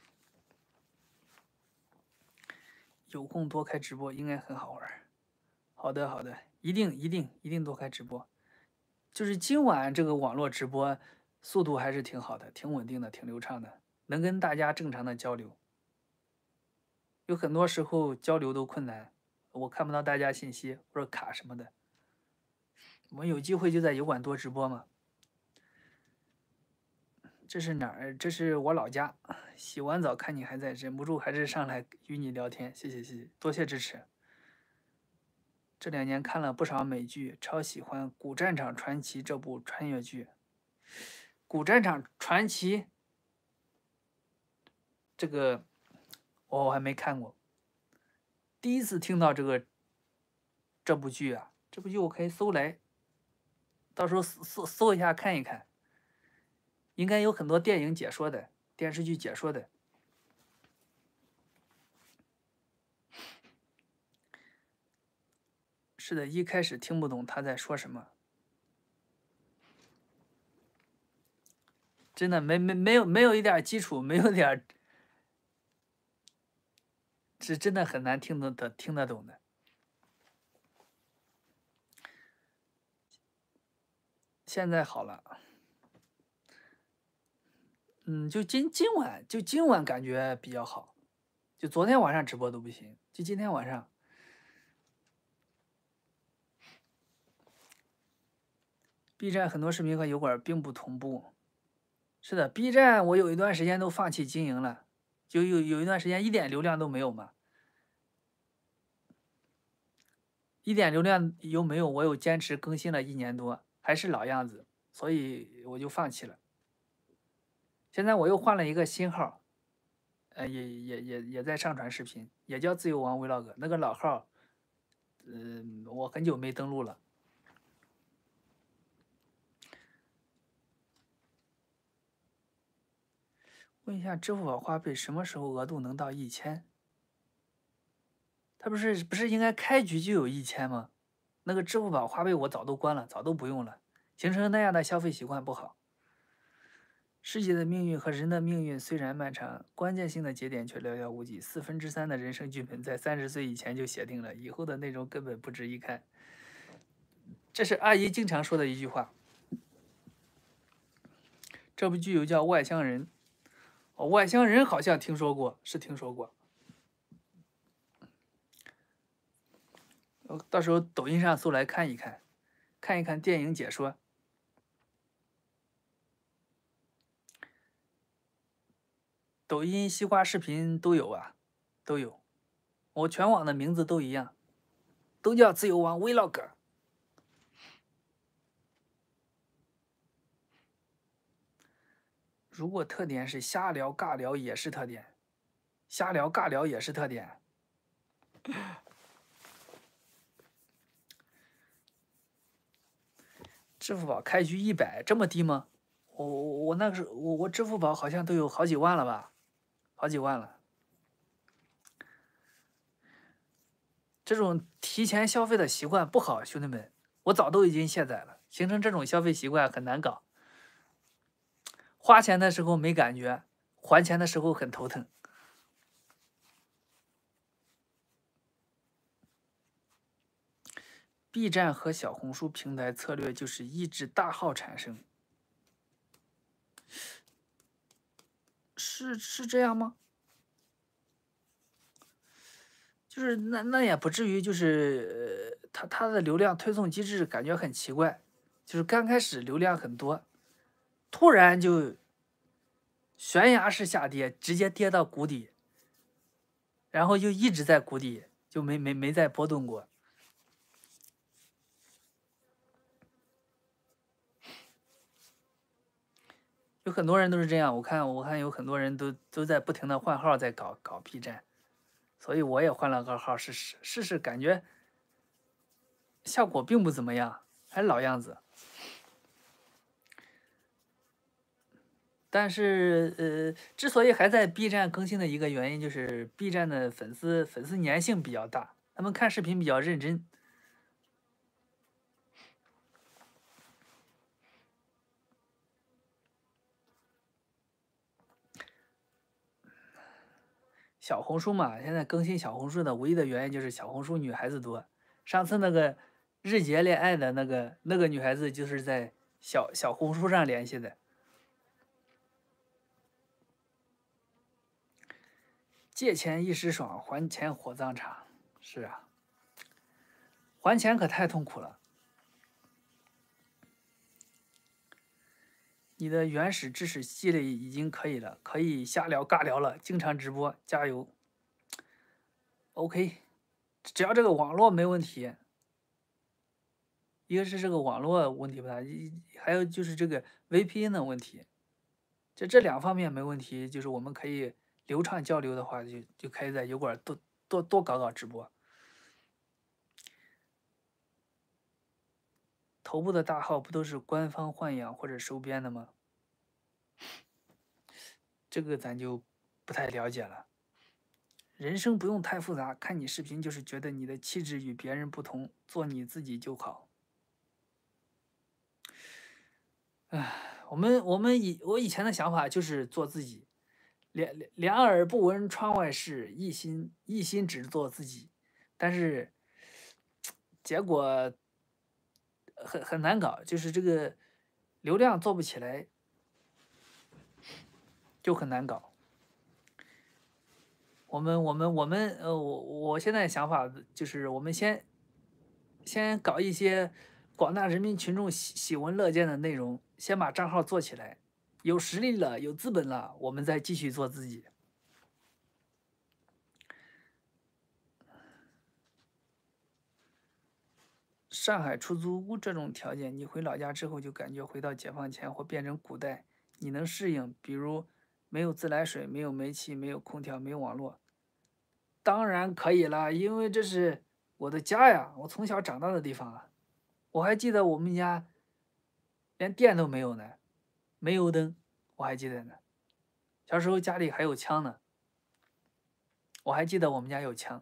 有空多开直播应该很好玩。好的，好的，一定一定一定多开直播。就是今晚这个网络直播速度还是挺好的，挺稳定的，挺流畅的，能跟大家正常的交流。有很多时候交流都困难，我看不到大家信息或者卡什么的。我们有机会就在油管多直播嘛。这是哪儿？这是我老家。洗完澡看你还在，忍不住还是上来与你聊天。谢谢谢谢，多谢支持。这两年看了不少美剧，超喜欢《古战场传奇》这部穿越剧。《古战场传奇》这个我还没看过，第一次听到这个这部剧啊，这部剧我可以搜来，到时候搜搜搜一下看一看，应该有很多电影解说的，电视剧解说的。是的，一开始听不懂他在说什么，真的没没没有没有一点基础，没有点，是真的很难听得得听得懂的。现在好了，嗯，就今今晚就今晚感觉比较好，就昨天晚上直播都不行，就今天晚上。B 站很多视频和油管并不同步。是的，B 站我有一段时间都放弃经营了，就有有一段时间一点流量都没有嘛，一点流量又没有，我有坚持更新了一年多，还是老样子，所以我就放弃了。现在我又换了一个新号，呃，也也也也在上传视频，也叫自由王 Vlog，那个老号，嗯、我很久没登录了。问一下，支付宝花呗什么时候额度能到一千？它不是不是应该开局就有一千吗？那个支付宝花呗我早都关了，早都不用了，形成那样的消费习惯不好。世界的命运和人的命运虽然漫长，关键性的节点却寥寥无几。四分之三的人生剧本在三十岁以前就写定了，以后的内容根本不值一看。这是阿姨经常说的一句话。这部剧有叫《外乡人》，哦，外乡人好像听说过，是听说过。到时候抖音上搜来看一看，看一看电影解说。抖音、西瓜视频都有啊，都有。我全网的名字都一样，都叫自由王 Vlog。如果特点是瞎聊尬聊也是特点，瞎聊尬聊也是特点。支付宝开局一百这么低吗？我我我那个时候我我支付宝好像都有好几万了吧，好几万了。这种提前消费的习惯不好，兄弟们，我早都已经卸载了。形成这种消费习惯很难搞，花钱的时候没感觉，还钱的时候很头疼。B 站和小红书平台策略就是抑制大号产生，是是这样吗？就是那那也不至于，就是呃，它它的流量推送机制感觉很奇怪，就是刚开始流量很多，突然就悬崖式下跌，直接跌到谷底，然后就一直在谷底，就没没没再波动过。有很多人都是这样，我看我看有很多人都都在不停的换号在搞搞 B 站，所以我也换了个号试试试试，感觉效果并不怎么样，还是老样子。但是呃，之所以还在 B 站更新的一个原因，就是 B 站的粉丝粉丝粘性比较大，他们看视频比较认真。小红书嘛，现在更新小红书的唯一的原因就是小红书女孩子多。上次那个日结恋爱的那个那个女孩子就是在小小红书上联系的。借钱一时爽，还钱火葬场。是啊，还钱可太痛苦了。你的原始知识积累已经可以了，可以瞎聊尬聊了，经常直播，加油。OK，只要这个网络没问题，一个是这个网络问题不大，一还有就是这个 V P N 的问题，这这两方面没问题，就是我们可以流畅交流的话，就就可以在油管多多多搞搞直播。头部的大号不都是官方豢养或者收编的吗？这个咱就不太了解了。人生不用太复杂，看你视频就是觉得你的气质与别人不同，做你自己就好。唉，我们我们以我以前的想法就是做自己，两两两耳不闻窗外事，一心一心只做自己。但是结果很很难搞，就是这个流量做不起来，就很难搞。我们我们我们呃，我我现在想法就是我们先先搞一些广大人民群众喜喜闻乐见的内容，先把账号做起来，有实力了，有资本了，我们再继续做自己。上海出租屋这种条件，你回老家之后就感觉回到解放前或变成古代，你能适应？比如没有自来水，没有煤气，没有空调，没有网络。当然可以了，因为这是我的家呀，我从小长大的地方啊。我还记得我们家连电都没有呢，煤油灯，我还记得呢。小时候家里还有枪呢，我还记得我们家有枪。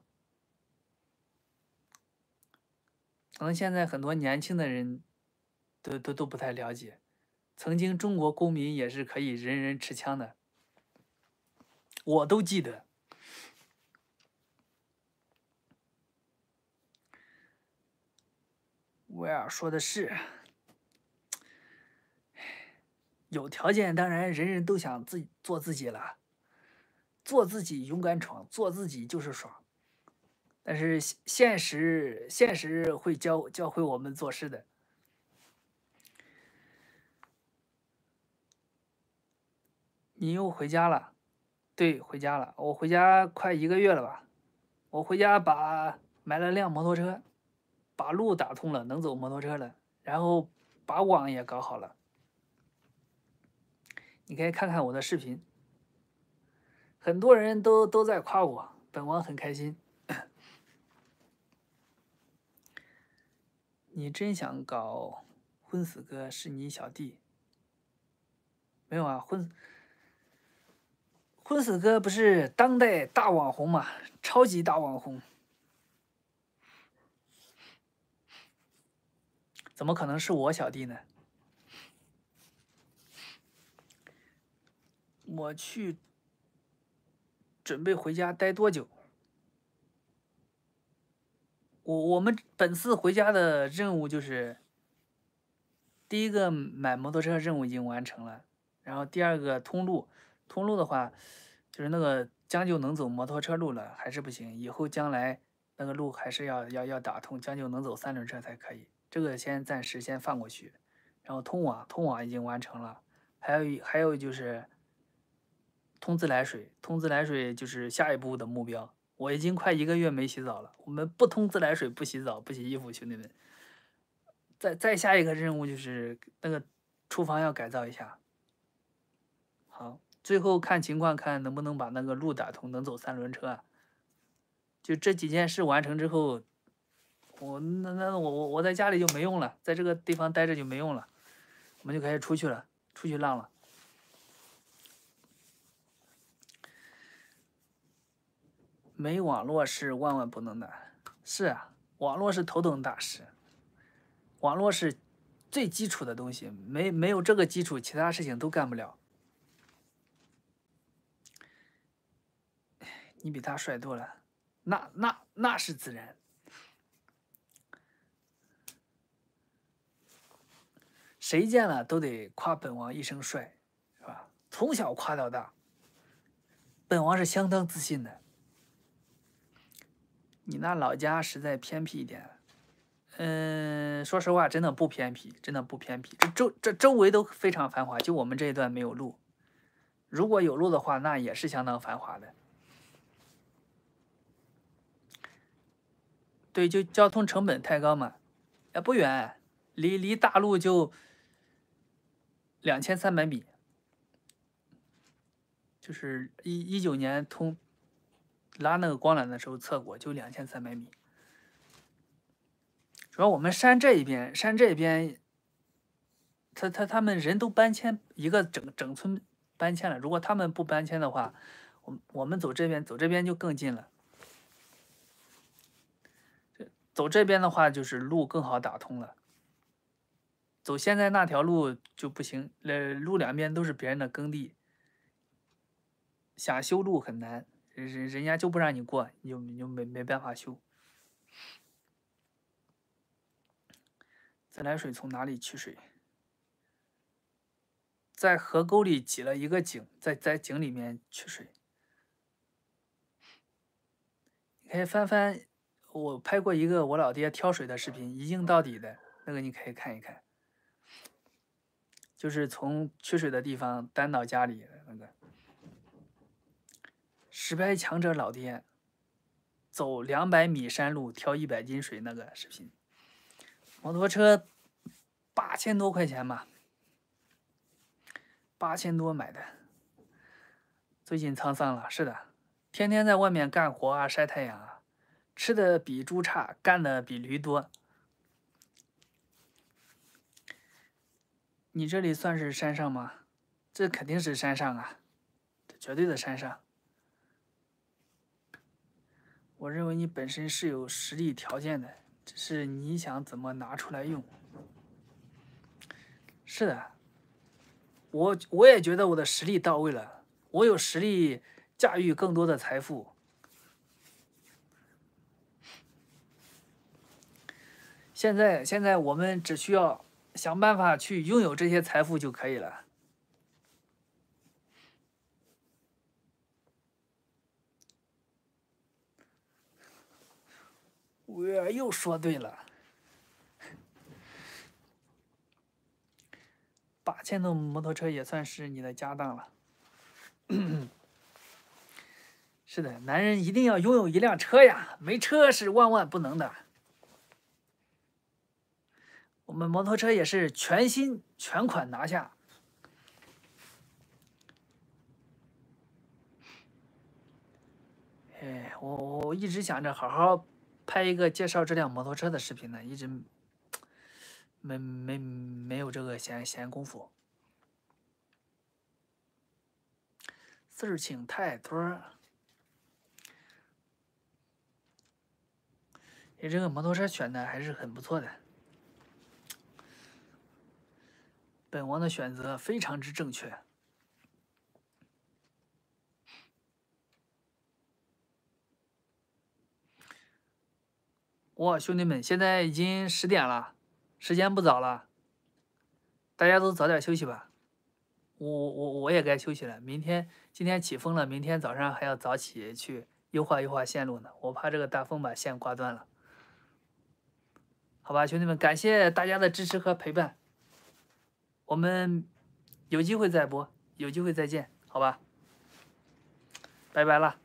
可能现在很多年轻的人都都都不太了解，曾经中国公民也是可以人人持枪的，我都记得。威尔说的是，有条件当然人人都想自己做自己了，做自己勇敢闯，做自己就是爽。但是现实现实会教教会我们做事的。你又回家了？对，回家了。我回家快一个月了吧？我回家把买了辆摩托车，把路打通了，能走摩托车了，然后把网也搞好了。你可以看看我的视频，很多人都都在夸我，本王很开心。你真想搞婚死哥是你小弟？没有啊，婚婚死哥不是当代大网红嘛，超级大网红，怎么可能是我小弟呢？我去准备回家待多久？我我们本次回家的任务就是，第一个买摩托车任务已经完成了，然后第二个通路，通路的话，就是那个将就能走摩托车路了还是不行，以后将来那个路还是要要要打通，将就能走三轮车才可以，这个先暂时先放过去。然后通网，通网已经完成了，还有一还有就是通自来水，通自来水就是下一步的目标。我已经快一个月没洗澡了，我们不通自来水，不洗澡，不洗衣服，兄弟们。再再下一个任务就是那个厨房要改造一下。好，最后看情况，看能不能把那个路打通，能走三轮车啊。就这几件事完成之后，我那那我我我在家里就没用了，在这个地方待着就没用了，我们就开始出去了，出去浪了。没网络是万万不能的，是啊，网络是头等大事，网络是最基础的东西，没没有这个基础，其他事情都干不了。你比他帅多了，那那那是自然。谁见了都得夸本王一声帅，是吧？从小夸到大，本王是相当自信的。你那老家实在偏僻一点，嗯，说实话，真的不偏僻，真的不偏僻。这周这周围都非常繁华，就我们这一段没有路。如果有路的话，那也是相当繁华的。对，就交通成本太高嘛，也不远，离离大路就两千三百米。 就是一一九年通拉那个光缆的时候测过，就两千三百米。主要我们山这一边，山这边，他他他们人都搬迁，一个整整村搬迁了。如果他们不搬迁的话，我我们走这边，走这边就更近了。走这边的话，就是路更好打通了。走现在那条路就不行，呃，路两边都是别人的耕地，想修路很难，人人家就不让你过，你就你就没没办法修。自来水从哪里取水？在河沟里挤了一个井，在在井里面取水。你可以翻翻，我拍过一个我老爹挑水的视频，一镜到底的那个，你可以看一看。就是从取水的地方担到家里的那个。实拍强者老爹走两百米山路挑一百斤水那个视频。摩托车八千多块钱吧，八千多买的。最近沧桑了，是的，天天在外面干活啊，晒太阳啊，吃的比猪差，干的比驴多。你这里算是山上吗？这肯定是山上啊，这绝对的山上。我认为你本身是有实力条件的，只是你想怎么拿出来用。是的，我我也觉得我的实力到位了，我有实力驾驭更多的财富。现在现在我们只需要想办法去拥有这些财富就可以了。我又说对了，八千多摩托车也算是你的家当了。是的，男人一定要拥有一辆车呀，没车是万万不能的。我们摩托车也是全新全款拿下。哎，我我一直想着好好拍一个介绍这辆摩托车的视频呢，一直没没没有这个闲闲工夫。事情太多。你这个摩托车选的还是很不错的，本王的选择非常之正确。哇，兄弟们，现在已经十点了，时间不早了，大家都早点休息吧。我我我也该休息了，明天今天起风了，明天早上还要早起去优化优化线路呢，我怕这个大风把线刮断了。好吧，兄弟们，感谢大家的支持和陪伴，我们有机会再播，有机会再见，好吧，拜拜了。